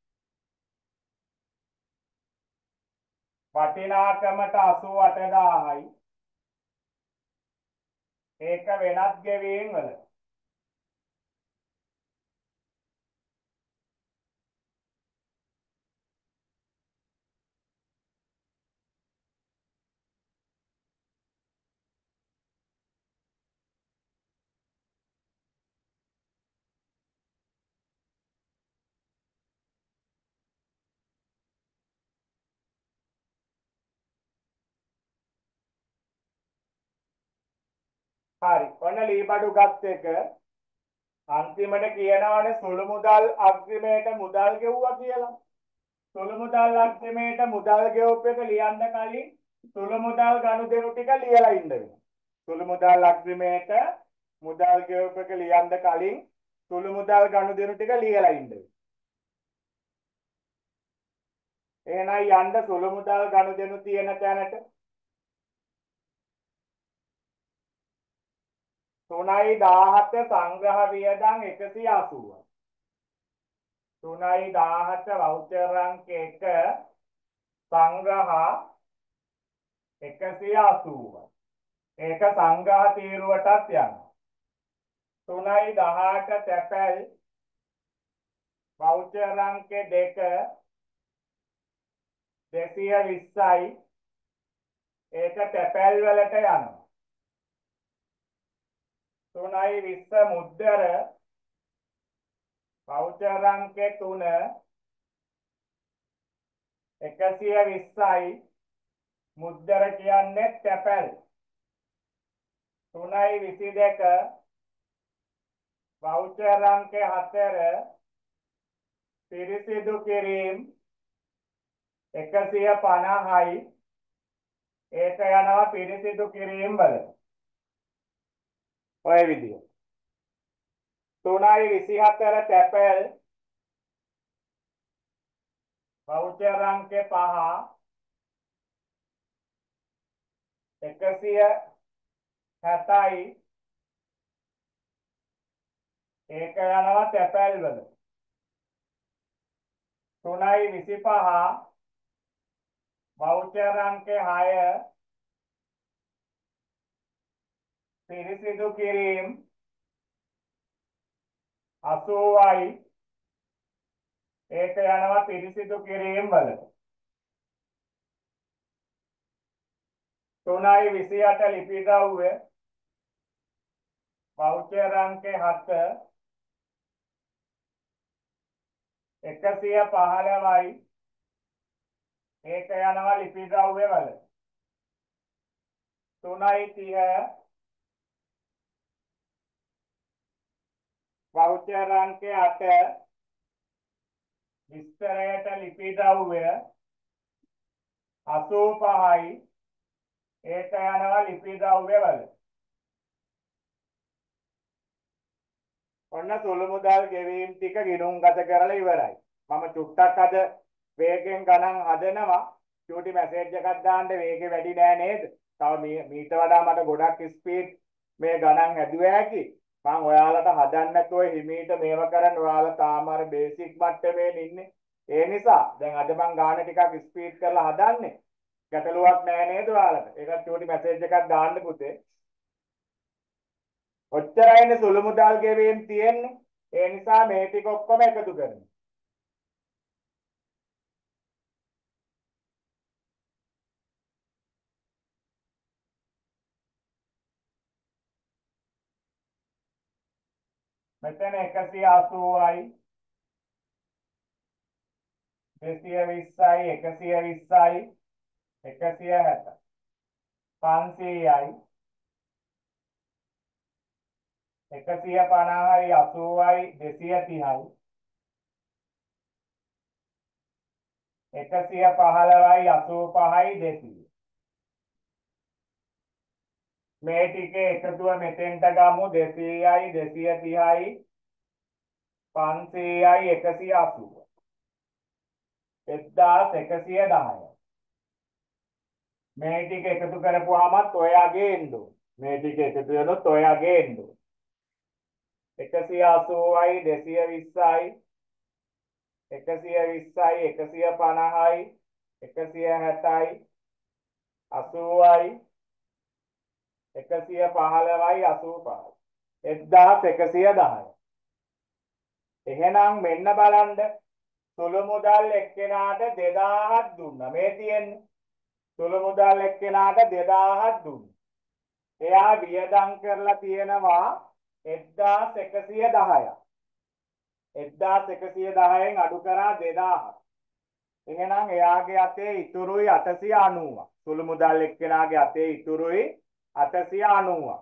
වටිනාකමට අසූ අටදාහයි. ඒක වෙනත් ගෙවීම් වල. හරි. ඔන්න ලී බඩු ගත් එක අන්තිමට කියනවානේ සුළු මුදල් අග්‍රිමයට මුදල් ගෙවුවා කියලා. සුළු මුදල් අග්‍රිමයට මුදල් ගෙවුව එක ලියන්න කලින් සුළු මුදල් ගනුදෙනු ටික ලියලා ඉන්න වෙනවා. සුළු මුදල් අග්‍රිමයට මුදල් ගෙවුව එක ලියන්න කලින් සුළු මුදල් ගනුදෙනු ටික ලියලා ඉන්න වෙනවා. එහෙනම් යන්න සුළු මුදල් ගනුදෙනු තියෙන තැනට තුනයි දාහත සංග්‍රහ වියදම් එකසිය අසූවයි. තුනයි දාහත වවුචර් අංක එක සංග්‍රහ එකසිය අසූවයි. ඒක සංග්‍රහ තීරුවටත් යනවා. තුනයි දහඅට තැපැල් වවුචර් අංක දෙක දෙසිය විස්සයි. ඒක තැපැල් වලට යනවා. තුනයි විස්ස මුද්දර වවුචර් අංක තුන එකසිය විස්සයි. මුද්දර කියන්නේ තැපැල්. තුනයි විසි දෙක වවුචර් අංක හතර පිරිසිදු කිරීම එකසිය පනහයි. ඒක යනවා පිරිසිදු කිරීම වලට. ඔය විදිය. තුනයි විසි හතර තැපැල් වවුචර් අංක පහ එකසිය හැටයි. ඒක යනවා තැපැල් වලට. තුනයි විසි පහ වවුචර් අංක හය පිරිසිදු කිරීම අසූවයි. ඒක යනවා පිරිසිදු කිරීම වලට. තුනයි විසි අට ලිපි ද්‍රව්‍ය වවුචර් අංක හත එකසිය පහළොවයි. ඒක යනවා ලිපි ද්‍රව්‍ය වලට. තුනයි තිහ වවුචර් අංක අට විස්තරයට ලිපි ද්‍රව්‍ය අසූපහයි. ඒක යනවා ලිපි ද්‍රව්‍ය වලට. ඔන්න සුළු මුදල් ගෙවීම් ටික ගිණුම්ගත කරලා ඉවරයි. මම චුට්ටක් අද වේගෙන් ගණන් හදනවා. චූටි මැසේජ් එකක් දාන්න වේගෙ වැඩි නෑ නේද? තව මීට වඩා මට ගොඩක් ස්පීඩ් මේ ගණන් හැදුවා හැකි. මම ඔයාලට හදන්න නැතුව හිමීට මේව කරන් ඔයාලා තාම අර බේසික් මට්ටමේ ඉන්නේ. ඒ නිසා දැන් අද මම ගාන ටිකක් ස්පීඩ් කරලා හදන්නේ. ගැටලුවක් නෑ නේද ඔයාලට? ඒකට චූටි මැසේජ් එකක් දාන්න පුතේ. ඔච්චරයිනේ සුළු මුදල් ගෙවීම් තියෙන්නේ. ඒ නිසා මේ ටික ඔක්කොම එකතු කරමු. මෙතන එකසිය අසූවයි දෙසිය විස්සයි එකසිය විස්සයි එකසිය හැට පන්සීයයි එකසිය පනහයි අසූවයි දෙසිය තිහයි එකසිය පහළොවයි අසූපහයි දෙසිය. මේ ටිකේ එකතුව මෙතෙන්ට ගමු. දෙසීයයි දෙසිය තිහයි පන්සීයයි එකසිය අසූව එක්දාස් එකසිය දහය. මේ ටික එකතු කරපුවාමත් ඔය අගේ එන්න ඕන. මේ ටික එකතු වෙනොත් ඔය අගේ එන්න ඕන. එකසිය අසූවයි දෙසිය විස්සයි එකසිය විස්සයි එකසිය පනහයි එකසිය හැටයි අසූවයි එකසිය පහළොවයි අසූපහයි එක්දාස් එකසිය දහය. එහෙනම් මෙන්න බලන්න සුළු මුදල් එක්කෙනාට දෙදාහක් දුන්නා. මේ තියෙන්නේ සුළු මුදල් එක්කෙනාට දෙදාහක් දුන්නා. එයා වියදම් කරලා තියෙනවා එක්දාස් එකසිය දහයක්. එක්දාස් එකසිය දහයෙන් අඩු කරා දෙදාහක්. එහෙනම් එයාගේ අතේ ඉතුරුයි අටසිය අනූවක්. සුළු මුදල් එක්කෙනාගේ අතේ ඉතුරුයි අටසිය අනූවක්.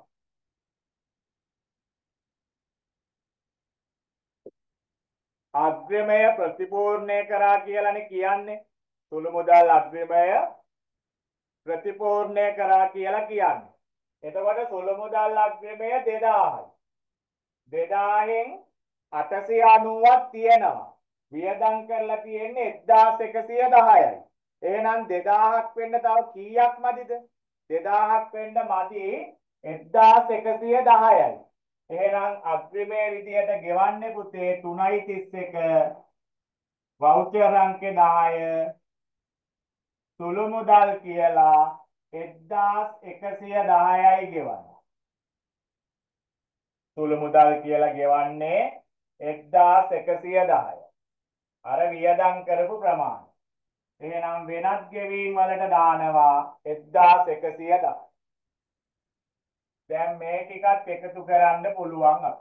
අග්‍රමය ප්‍රතිපූර්ණය කරා කියලානේ කියන්නේ. සුළු මුදල් අග්‍රමය ප්‍රතිපූර්ණය කරා කියලා කියන්නේ. එතකොට සුළු මුදල් අග්‍රමය දෙදාහයි. දෙදාහෙන් අටසිය අනූවක් තියෙනවා. වියදම් කරලා තියෙන්නේ එක්දාස් එකසිය දහයයි. එහෙනම් දෙදාහක් වෙන්න තව කීයක් මදිද? දෙදාහක් වෙන්න මදි එක්දාස් එකසිය දහයයි. එහෙනම් අග්‍රිමය විදියට ගෙවන්නේ පුතේ තුනයි තිස් එක වවුචර් අංක දහය සුළු මුදල් කියලා එක්දාස් එකසිය දහයයි ගෙවන්න. සුළු මුදල් කියලා ගෙවන්නේ එක්දාස් එකසිය දහය. අර වියදම් කරපු ප්‍රමාණය. එහෙනම් වෙනත් ගෙවීම් වලට දානවා එක්දාස් එකසිය දහය. දැන් මේ ටිකත් එකතු කරන්න පුළුවන් අපි.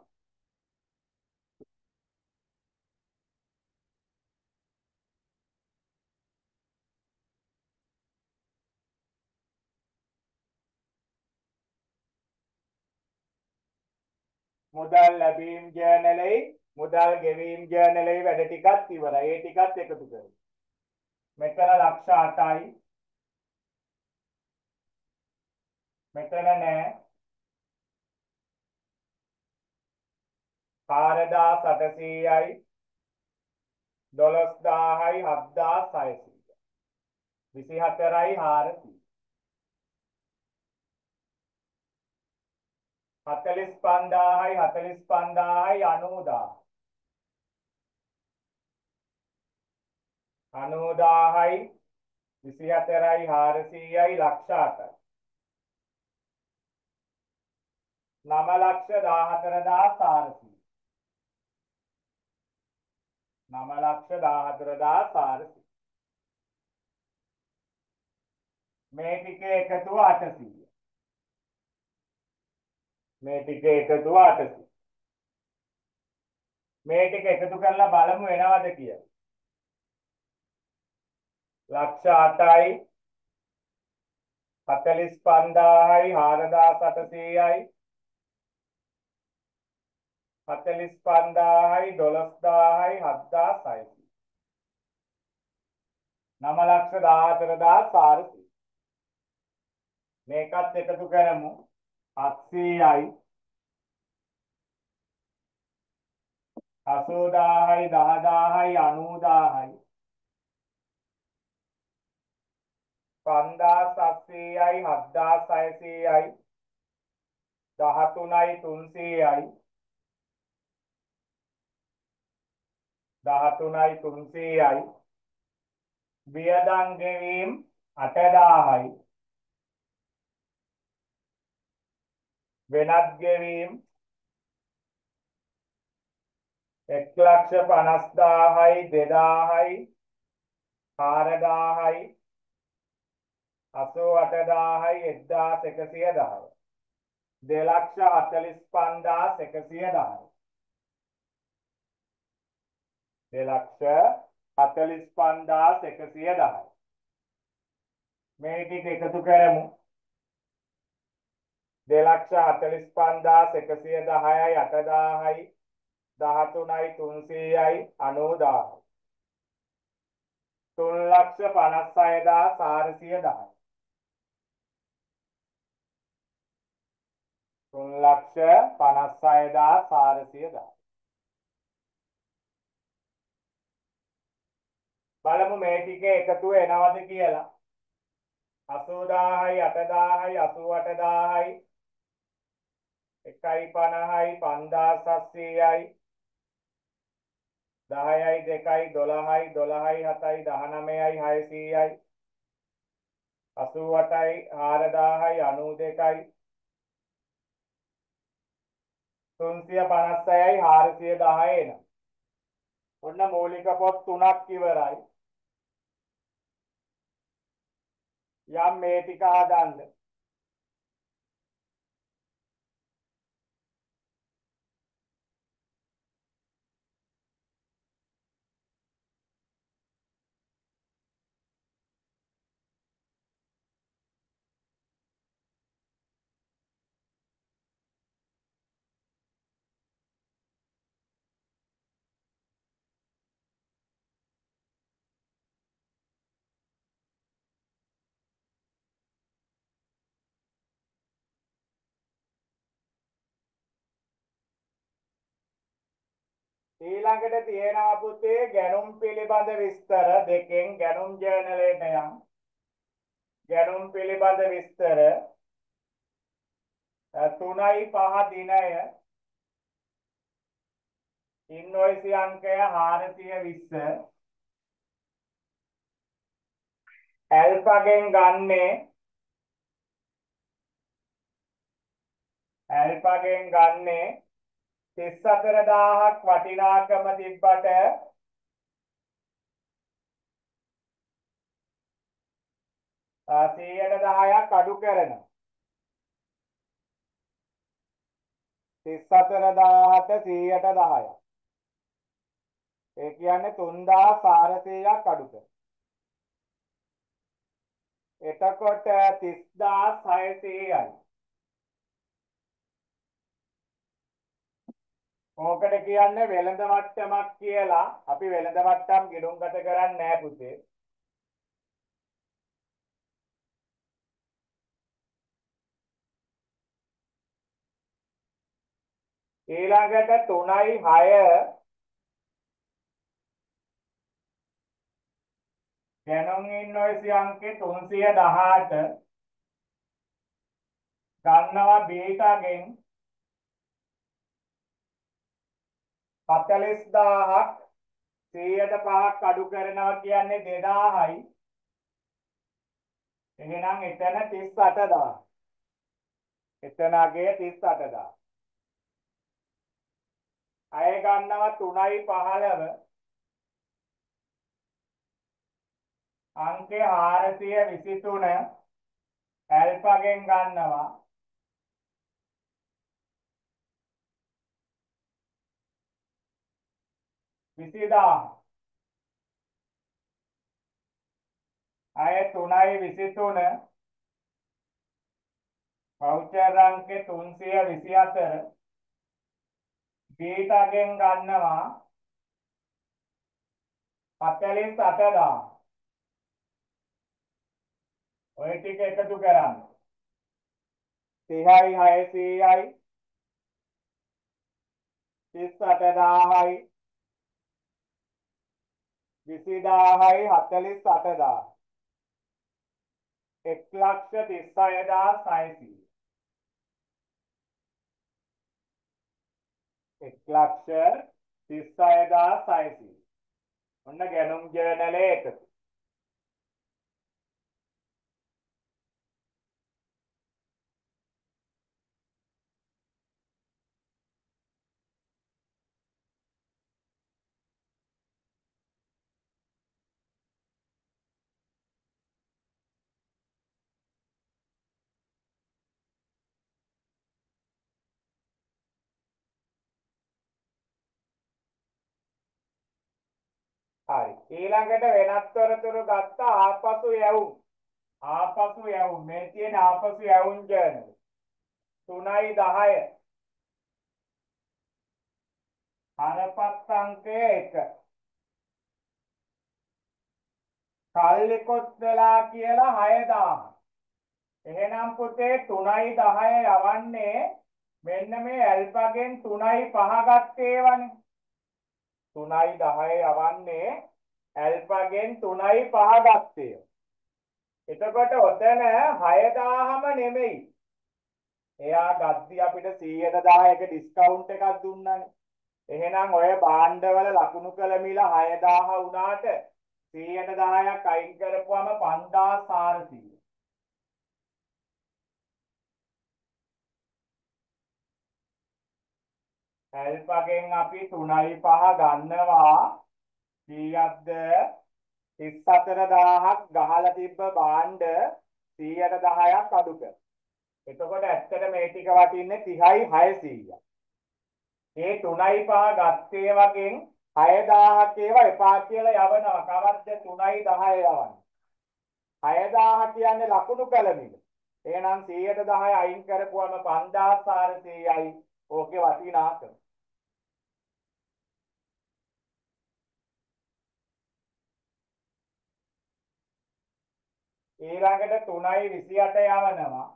මුදල් ලැබීම් ජර්නලෙයි මුදල් ගෙවීම් ජර්නලෙයි වැඩ ටිකත් ඉවරයි. ඒ ටිකත් එකතු කරමු. මෙතන ලක්ෂ අටයි. මෙතන නෑ. හාරදාස් අටසීයයි. දොළොස්දාහයි හත්දාස් හයසීය. විසිහතරයි හාරසීය. හතලිස් පන්දාහයි හතලිස් පන්දාහයි අනූදාහ. අනූදාහයි විසිහතරයි හාරසීයයි ලක්ෂ අටයි. නම ලක්ෂ දාහතරදාස් හාරසීය. නම ලක්ෂ දාහතරදාස් හාරසීය. මේ ටිකේ එකතුව අටසීය. මේ ටිකේ එකතුව අටසීය. මේ ටික එකතු කරලා බලමු එනවද කියලා. ලක්ෂ අටයි හතලිස් පන්දාහයි හාරදාස් අටසීයයි හතලිස් පන්දාහයි දොළොස්දාහයි හත්දාස් හයසීය. නම ලක්ෂ දාහතරදාස් හාරසීය. මේකත් එකතු කරමු හත්සීයයි අසූදාහයි දහදාහයි අනූදාහයි පන්දාස් අස්සීයයි හත්දාස් හයසීයයි දහතුනයි තුන්සීයයි දහතුනයි තුන්සීයයි වියදම් ගෙවීම් අටදාහයි වෙනත් ගෙවීම් එක් ලක්ෂ පනස්දාහයි දෙදාහයි හාරදාහයි අසූ අටදාහයි එක්දාස් එකසිය දහය. දෙලක්ෂ හතලිස් පන්දාස් එකසිය දහය. දෙලක්ෂ හතලිස් පන්දාස් එකසිය දහය. මේ ටික එකතු කරමු. දෙලක්ෂ හතලිස් පන්දාස් එකසිය දහයයි අටදාහයි දහතුනයි තුන්සීයයි අනූදාහයි. තුන් ලක්ෂ පනස් හයදාස් හාරසිය දහය. තුන් ලක්ෂ පනස් හයදාස් හාරසිය දහය. බලමු මේ ටිකේ එකතුව එනවද කියලා. අසූදාහයි අටදාහයි අසූ අටදාහයි එකයි පනහයි පන්දාස් හත්සීයයි දහයයි දෙකයි දොළහයි දොළහයි හතයි දහනවයයි හයසීයයි අසූ අටයි හාරදාහයි අනූ දෙකයි තුන්සිය පනස් හයයි හාරසිය දහය එනවා. ඔන්න මූලික පොත් තුනක් ඉවරයි. යම් මේ ටික හදන්න. ඊළඟට තියෙනවා පුතේ ගැනුම් පිළිබඳ විස්තර දෙකෙන් ගැනුම් ජර්නලයට යම්. ගැනුම් පිළිබඳ විස්තර තුනයි පහ දිනය ඉන්වොයිස් අංකය හාරසිය විස්ස ඇල්ෆාගෙන් ගන්නේ ඇල්ෆාගෙන් ගන්නේ තිස් හතර දහසක් වටිනාකම තිබ්බට සියයට දහයක් අඩු කරනවා. තිස් හතර දහසට සියයට දහයක්. ඒ කියන්නේ තුන්දාස් හාරසීයක් අඩු කරනවා. එතකොට තිස්දාස් හයසීයයි. ඕකට කියන්නේ වෙළඳ වට්ටමක් කියලා. අපි වෙළඳ වට්ටම් ගිණුම්ගත කරන්නේ නැහැ පුතේ. ඊළඟට තුනයි හය දැනුම් ඉන්වොයිස් අංකේ තුන්සිය දහඅට ගන්නවා බීටාගෙන් හතළිස් දහසක් සියයට පහක් අඩු කරනවා කියන්නේ දෙදාසයි. එහෙනම් එතන තිස් අට දහස්. එතන අගේ තිස් අට දහස්. අය ගන්නවා තුනයි පහළව අංකේ හාරසිය විසිතුන ඇල්ෆාගෙන් ගන්නවා විසිදාහ. අය තුනයි විසිතුන වවුචර් අංකේ තුන්සිය විසිහතර බීටාගෙන් ගන්නවා හතළිස් අට දහස්. ඔය ටික එකතු කරන්න. තිහයි හයසීයයි තිස් අට දහසයි විසිදාහයි හතළිස් අට දහස්. එක් ලක්ෂ තිස් හයදාස් හයසීය. එක් ලක්ෂ තිස් හයදාස් හයසීය. ඔන්න ගැනුම් ජර්නලේ එකතු. හරි. ඊළඟට වෙනත් තොරතුරු ගත්ත ආපසු යවුම්. ආපසු යවුම්. මේ තියෙන ආපසු යවුම් ජර්නල්. තුනයි දහය. හරපත් අංකය එක. කල්ලිකොත් වෙලා කියලා හයදාහ. එහෙනම් පුතේ තුනයි දහය යවන්නේ මෙන්න මේ ඇල්ෆාගෙන් තුනයි පහ ගත්තේ වනේ. තුනයි දහය යවන්නේ ඇල්ෆාගෙන් තුනයි පහ ගත්තේ. එතකොට ඔතන හයදාහම නෙමෙයි. එයා ගද්දි අපිට සියයට දහයක ඩිස්කවුන්ට් එකක් දුන්නානේ. එහෙනම් ඔය භාණ්ඩවල ලකුණු කළ මිල හයදාහ වුණාට සියයට දහයක් අයින් කරපුවම පන්දාස් හාරසීය. ඇල්ෆාගෙන් අපි තුනයි පහ ගන්නවා කීයක්ද තිස් හතර දහසක් ගහලා තිබ්බ භාණ්ඩ සියයට දහයක් අඩු කර. එතකොට ඇත්තට මේ ටික වටින්නේ තිහයි හයසීය. ඒ තුනයි පහ ගත්තේ වගේ හයදාහක් ඒවා එපා කියලා යවනවා. කවද්ද තුනයි දහය යවන්නේ. හයදාහ කියන්නේ ලකුණු කළ මිල. එහෙනම් සියයට දහය අයින් කරපුවම පන්දාස් හාරසීයයි ඕකේ වටිනාකම. ඊළඟට තුනයි විසිඅට යවනවා.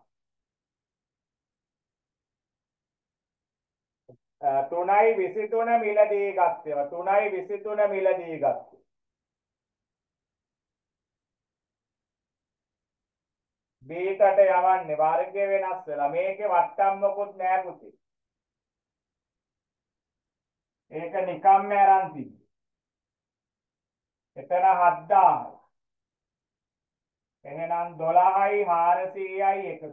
තුනයි විසිතුන මිලදී ගත්තේවා. තුනයි විසිතුන මිලදී ගත්තේ. බීටට යවන්නේ වර්ගය වෙනස් වෙලා. මේකේ වට්ටම් මොකුත් නෑ පුතේ. ඒක නිකම්ම අරන් තිබ්බේ. එතන හත්දාහයි. එහෙනම් දොළහයි හාරසීයයි එකතු.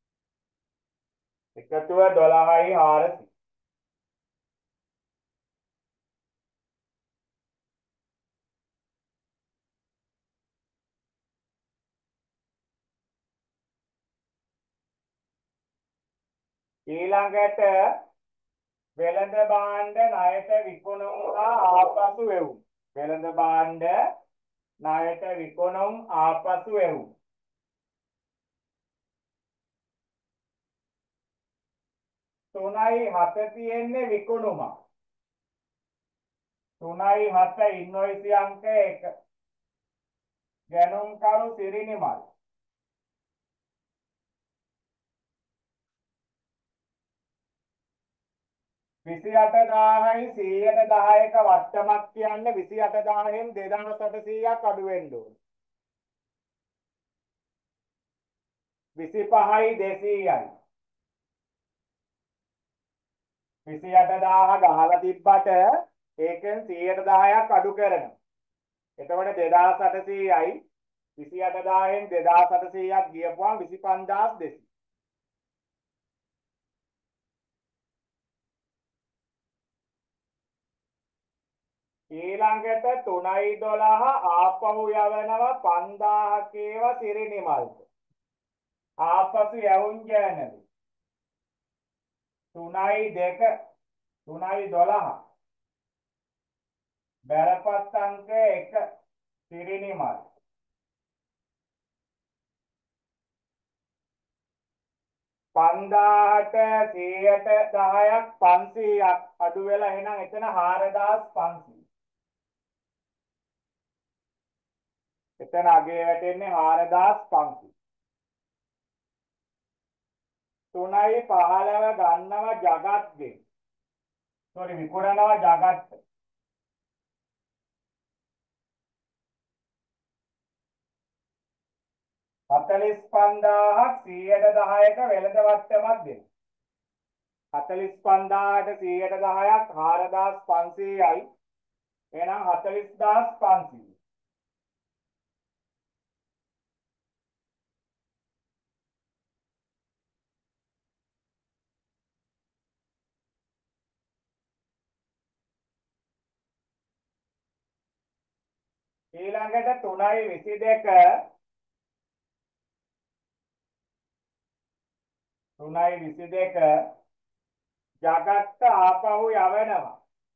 එකතුව දොළහයි හාරසීය. ඊළඟට වෙළඳ භාණ්ඩ ණයට විකුණුම් හා ආපසු එවුම්. වෙළඳ භාණ්ඩ ණයට විකුණුම් ආපසු එවුම්. තුනයි හත තියෙන්නේ විකුණුම. තුනයි හත ඉන්වොයිස් අංක එක. ගැනුම්කරු සිරිනිමල්. විසිඅට දාහයි සීයට දහයක වට්ටමක් කියන්නේ විසිඅට දාහයෙන් දෙදාස් අටසීයක් අඩු වෙන්න ඕන. විසිපහයි දෙසීයයි. විසිඅට දාහ ගහලා තිබ්බට ඒකෙන් සීයට දහයක් අඩු කරනවා. එතකොට දෙදාස් අටසීයයි විසිඅට දාහයෙන් දෙදාස් අටසීයක් ගියපුවාම විසිපන්දාස් දෙසීය. ඊළඟට තුනයි දොළහ ආපහු යවනවා පන්දාහක ඒවා සිරිනිමල්ට. ආපසු යවුම් ජර්නල්. තුනයි දෙක තුනයි දොළහ. බැරපත් අංක එක සිරිනිමල්. පන්දාහට සීයට දහයක් පන්සීයක් අඩු වෙලා එහෙනම් එතන හාරදාස් පන්සීය. එතන අගේ වැටෙන්නේ හාරදාස් පන්සීය. තුනයි පහළව ගන්නව ජගත්ගෙන්. සෝරි විකුණනවා ජගත්. හතළිස් පන්දාහක් සීයට දහයක වෙළඳ වට්ටමක් දෙන්න. හතළිස් පන්දාහට සීයට දහයක් හාරදාස් පන්සීයයි. එහෙනම් හතළිස්දාස් පන්සීය. ඊළඟට තුනයි විසිදෙක තුනයි විසිදෙක ජගත්ත ආපහු යවනවා.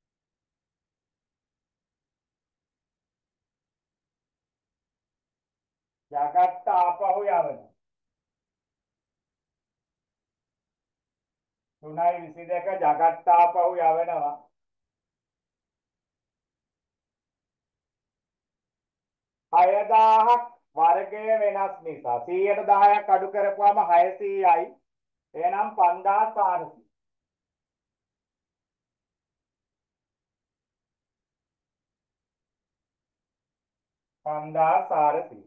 ජගත්ත ආපහු යවනවා. තුනයි විසිදෙක ජගත්ත ආපහු යවනවා. හයදාහක් වර්ගය වෙනස් නිසා සීයට දහයක් අඩු කරපුවාම හයසීයයි. එහෙනම් පන්දාස් හාරසීය. පන්දාස් හාරසීය.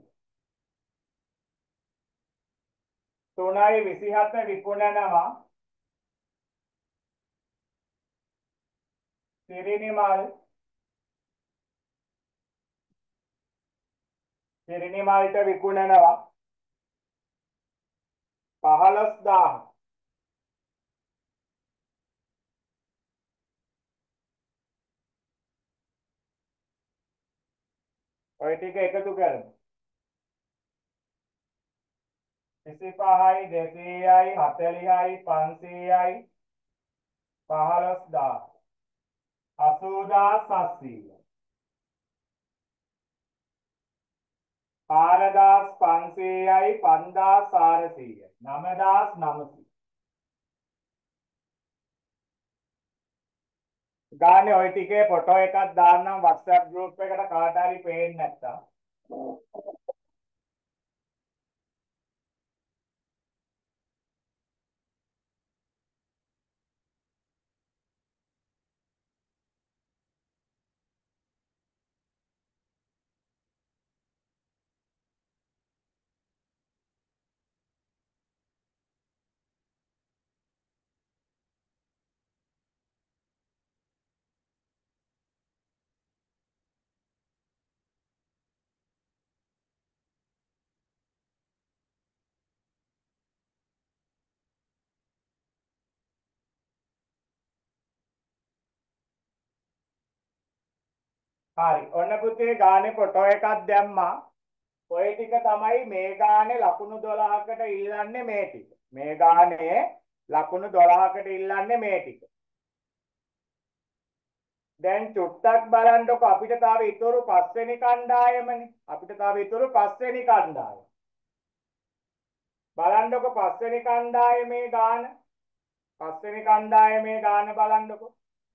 තුනයි විසිහත විකුණනවා සිරිනිමල්. සිරිනිමල්ට විකුණනවා පහළොස්දාහ. ඔය ටික එකතු කරමු. විසිපහයි දෙසීයයි හතළිහයි පන්සීයයි පහළොස්දාහ. අසූදාස් සත්සීය. හාරදාස් පන්සීයයි පන්දාස් හාරසීය. නවදාස් නවසීය. ගානේ ওই ටිකේ ෆොටෝ එකක් දාන්නම් WhatsApp group එකට කාට හරි පේන්නේ නැත්තම්. හරි. ඔන්න පුතේ ගානේ ෆොටෝ එකක් දැම්මා. ඔය ටික තමයි මේ ගානේ ලකුණු දොළහකට ඉල්ලන්නේ මේ ටික. මේ ගානේ ලකුණු දොළහකට ඉල්ලන්නේ මේ ටික. දැන් චුට්ටක් බලන්නකො අපිට තාම ඉතුරු පස්වෙනි කණ්ඩායමනේ. අපිට තාම ඉතුරු පස්වෙනි කණ්ඩායම. බලන්නකො පස්වෙනි කණ්ඩායමේ ගාන. පස්වෙනි කණ්ඩායමේ ගාන බලන්නකො.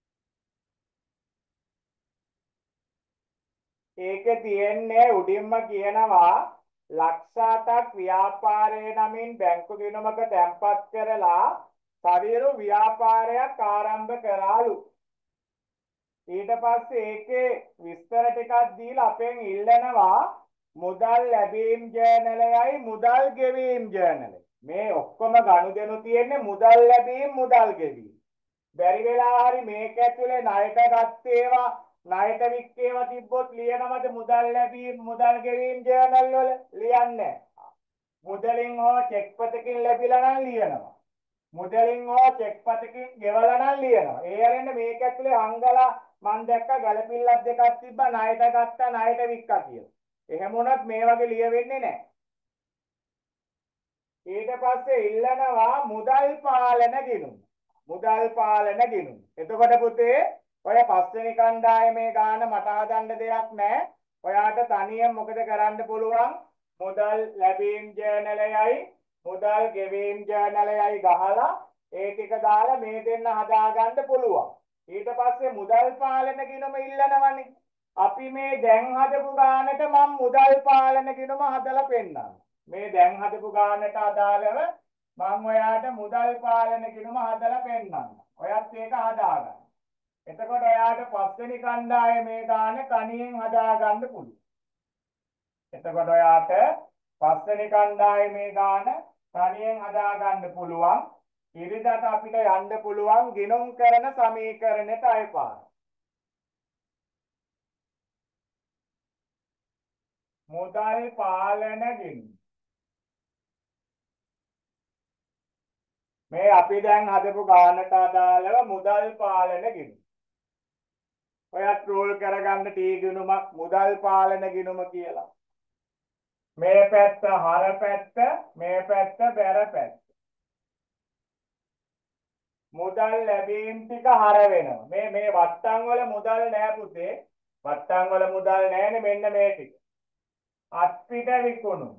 ඒකේ තියෙන්නේ උඩින්ම කියනවා ලක්ෂ අටක් ව්‍යාපාරයේ නමින් බැංකු ගිණුමක තැන්පත් කරලා සවිරු ව්‍යාපාරයක් ආරම්භ කරාලු. ඊට පස්සේ ඒකේ විස්තර ටිකක් දීලා අපෙන් ඉල්ලනවා මුදල් ලැබීම් ජර්නලයයි මුදල් ගෙවීම් ජර්නලය. මේ ඔක්කොම ගනුදෙනු තියෙන්නේ මුදල් ලැබීම් මුදල් ගෙවීම්. බැරි වෙලා හරි මේක ඇතුලේ ණයට ගත්ත ඒවා ණයට වික්කේවා තිබ්බොත් ලියනවද මුදල් ලැබීම් මුදල් ගෙවීම් ජර්නල් වල? ලියන්නේ මුදලින් හෝ චෙක් පතකින් ලැබිලා නම් ලියනවා. මුදලින් හෝ චෙක් පතකින් ගෙවලා නම් ලියනවා. ඒ අරින්න මේක ඇතුලේ අංගලා මම දැක්ක ගලපිල්ලක් දෙකක් තිබ්බා ණයට ගත්තා ණයට වික්කා කියලා. එහෙම වුණත් මේ වගේ ලියවෙන්නේ නැහැ. ඊට පස්සේ ඉල්ලනවා මුදල් පාලන ගිණුම. මුදල් පාලන ගිණුම. එතකොට පුතේ ඔය පස්වෙනි කණ්ඩායමේ ගාන මට හදන්න දෙයක් නැහැ. ඔයාට තනියෙන් මොකද කරන්න පුළුවන්? මුදල් ලැබීම් ජර්නලයයි මුදල් ගෙවීම් ජර්නලයයි ගහලා ඒ ටික දාලා මේ දෙන්න හදාගන්න පුළුවන්. ඊට පස්සේ මුදල් පාලන ගිණුම ඉල්ලනවනේ. අපි මේ දැන් හදපු ගානට මම මුදල් පාලන ගිණුම හදලා පෙන්නන්නම්. මේ දැන් හදපු ගානට අදාළව මම ඔයාට මුදල් පාලන ගිණුම හදලා පෙන්නන්නම්. ඔයත් ඒක හදාගන්න. එතකොට ඔයාට පස්වෙනි කණ්ඩායමේ ගාන තනියෙන් හදාගන්න පුළුවන්. එතකොට ඔයාට පස්වෙනි කණ්ඩායමේ ගාන තනියෙන් හදාගන්න පුළුවන්. ඉරිදට අපිට යන්න පුළුවන් ගිණුම් කරන සමීකරණයට අයපාර. මුදල් පාලන ගිණුම. මේ අපි දැන් හදපු ගානට අදාළව මුදල් පාලන ගිණුම. ඔයත් රෝල් කරගන්න ටී ගිණුමක් මුදල් පාලන ගිණුම කියලා. මේ පැත්ත හර පැත්ත මේ පැත්ත බැර පැත්ත. මුදල් ලැබීම් ටික හර වෙනවා. මේ මේ වට්ටම් වල මුදල් නෑ පුතේ. වට්ටම් වල මුදල් නෑනේ මෙන්න මේ ටික. අත්පිට විකුණු.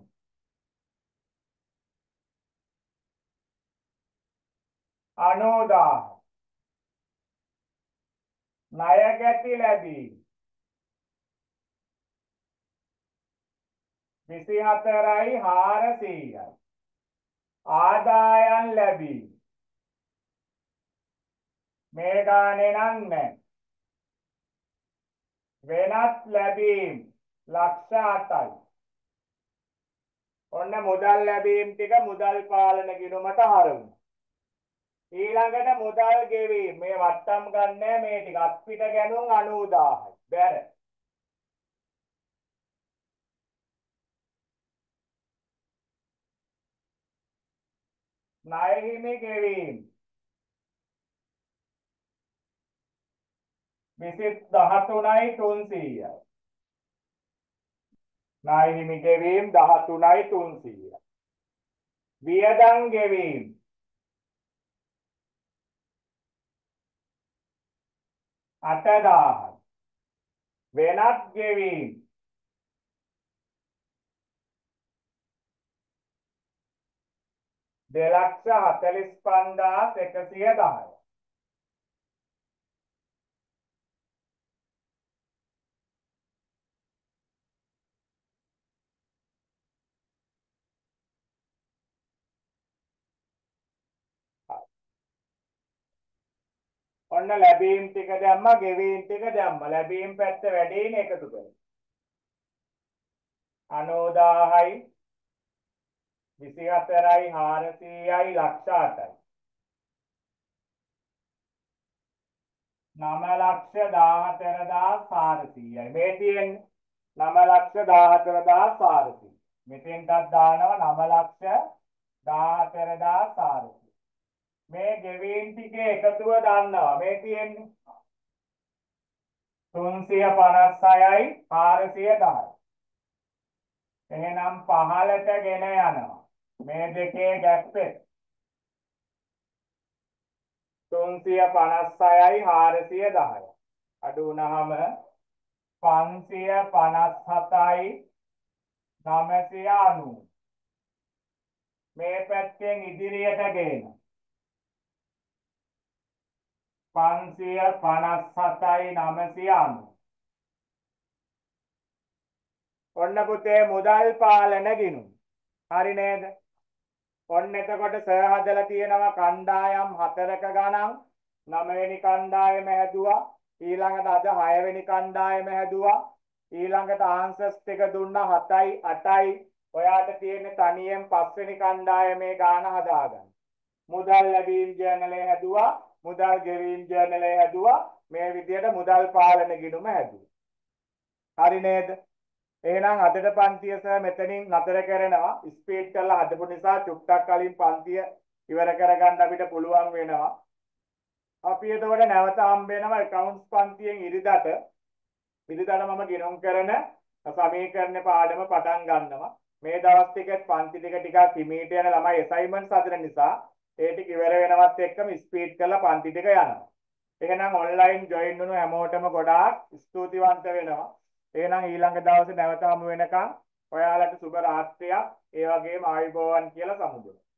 අනෝදා. ණය ගැති ලැබීම්. විසි හතරයි හාරසීයයි. ආදායම් ලැබීම්. මේ ගානේ නම් නැහැ. වෙනත් ලැබීම් ලක්ෂ අටයි. ඔන්න මුදල් ලැබීම් ටික මුදල් පාලන ගිණුමට හරවමු. ඊළඟට මුදල් ගෙවීම මේ වට්ටම් ගන්නෑ මේ ටික අත්පිට ගැනුම් අනූදාහයි. බැර. ණය හිමි ගෙවීම විසි දහතුනයි තුන්සීයයි. ණය හිමි ගෙවීම දහතුනයි තුන්සීයයි. වියදම් ගෙවීම අටදාහයි. වෙනත් ගෙවීම දෙලක්ෂ හතළිස් පන්දාස් එකසිය දහය. ඔන්න ලැබීම් ටික දැම්මා ගෙවීම් ටික දැම්මා. ලැබීම් පැත්ත වැඩිනේ එකතු කරලා. අනෝදාහයි විසි හතරයි හාරසීයයි ලක්ෂ අටයි. නව ලක්ෂ දාහතරදාස් හාරසීයයි. මේ තියෙන්නේ නව ලක්ෂ දාහතරදාස් හාරසීය. මෙතෙන්ටත් දානවා නව ලක්ෂ දාහතරදාස් හාරසීය. මේ ගෙවීම් ටිකේ එකතුව දන්නවා. මේ තියෙන්නේ තුන්සිය පනස් හයයි හාරසිය දහයි. එහෙනම් පහළට ගෙන යනවා. මේ දෙකේ ගැප් එක තුන්සිය පනස් හයයි හාරසිය දහයි. අඩු වුණාම පන්සිය පනස් හතයි නවසිය අනූ. මේ පැත්තෙන් ඉදිරියට ගේන පන්සිය පනස් හතයි නවසිය අනූ. ඔන්න පුතේ මුදල් පාලන ගිණුම. හරි නේද? ඔන්න එතකොට ස හදලා තියෙනවා කණ්ඩායම් හතරක ගණන්. නවවෙනි කණ්ඩායම හැදුවා. ඊළඟට අද හයවෙනි කණ්ඩායම හැදුවා. ඊළඟට ආන්සර්ස් ටික දුන්නා හතයි අටයි. ඔයාට තියෙන තනියෙන් පස්වෙනි කණ්ඩායමේ ගාන හදාගන්න. මුදල් ලැබීම් ජර්නලය හැදුවා. මුදල් ගෙවීම් ජර්නලය හැදුවා. මේ විදිහට මුදල් පාලන ගිණුම හැදුවා. හරි නේද? එහෙනම් අදට පන්තිය සර් මෙතනින් නතර කරනවා. ස්පීඩ් කරලා හදපු නිසා චුට්ටක් කලින් පන්තිය ඉවර කරගන්න අපිට පුළුවන් වෙනවා. අපි එතකොට නැවත හම්බ වෙනවා accounts පන්තියෙන් ඉරිදට. ඉරිදට මම ගිණුම් කරන සමීකරණ පාඩම පටන් ගන්නවා. මේ දවස් ටිකේ පන්ති ටික ටිකක් හිමීට යන ළමයි assignments හදන නිසා ඒ ටික ඉවර වෙනවත් එක්කම ස්පීඩ් කරලා පන්ති ටික යනවා. එහෙනම් ඔන්ලයින් ජොයින් වුණු හැමෝටම ගොඩාක් ස්තුතිවන්ත වෙනවා. එහෙනම් ඊළඟ දවසේ නැවත හමු වෙනකන් ඔයාලට සුබ රාත්‍රියක් ඒ වගේම ආයුබෝවන් කියලා සමුදෙනවා.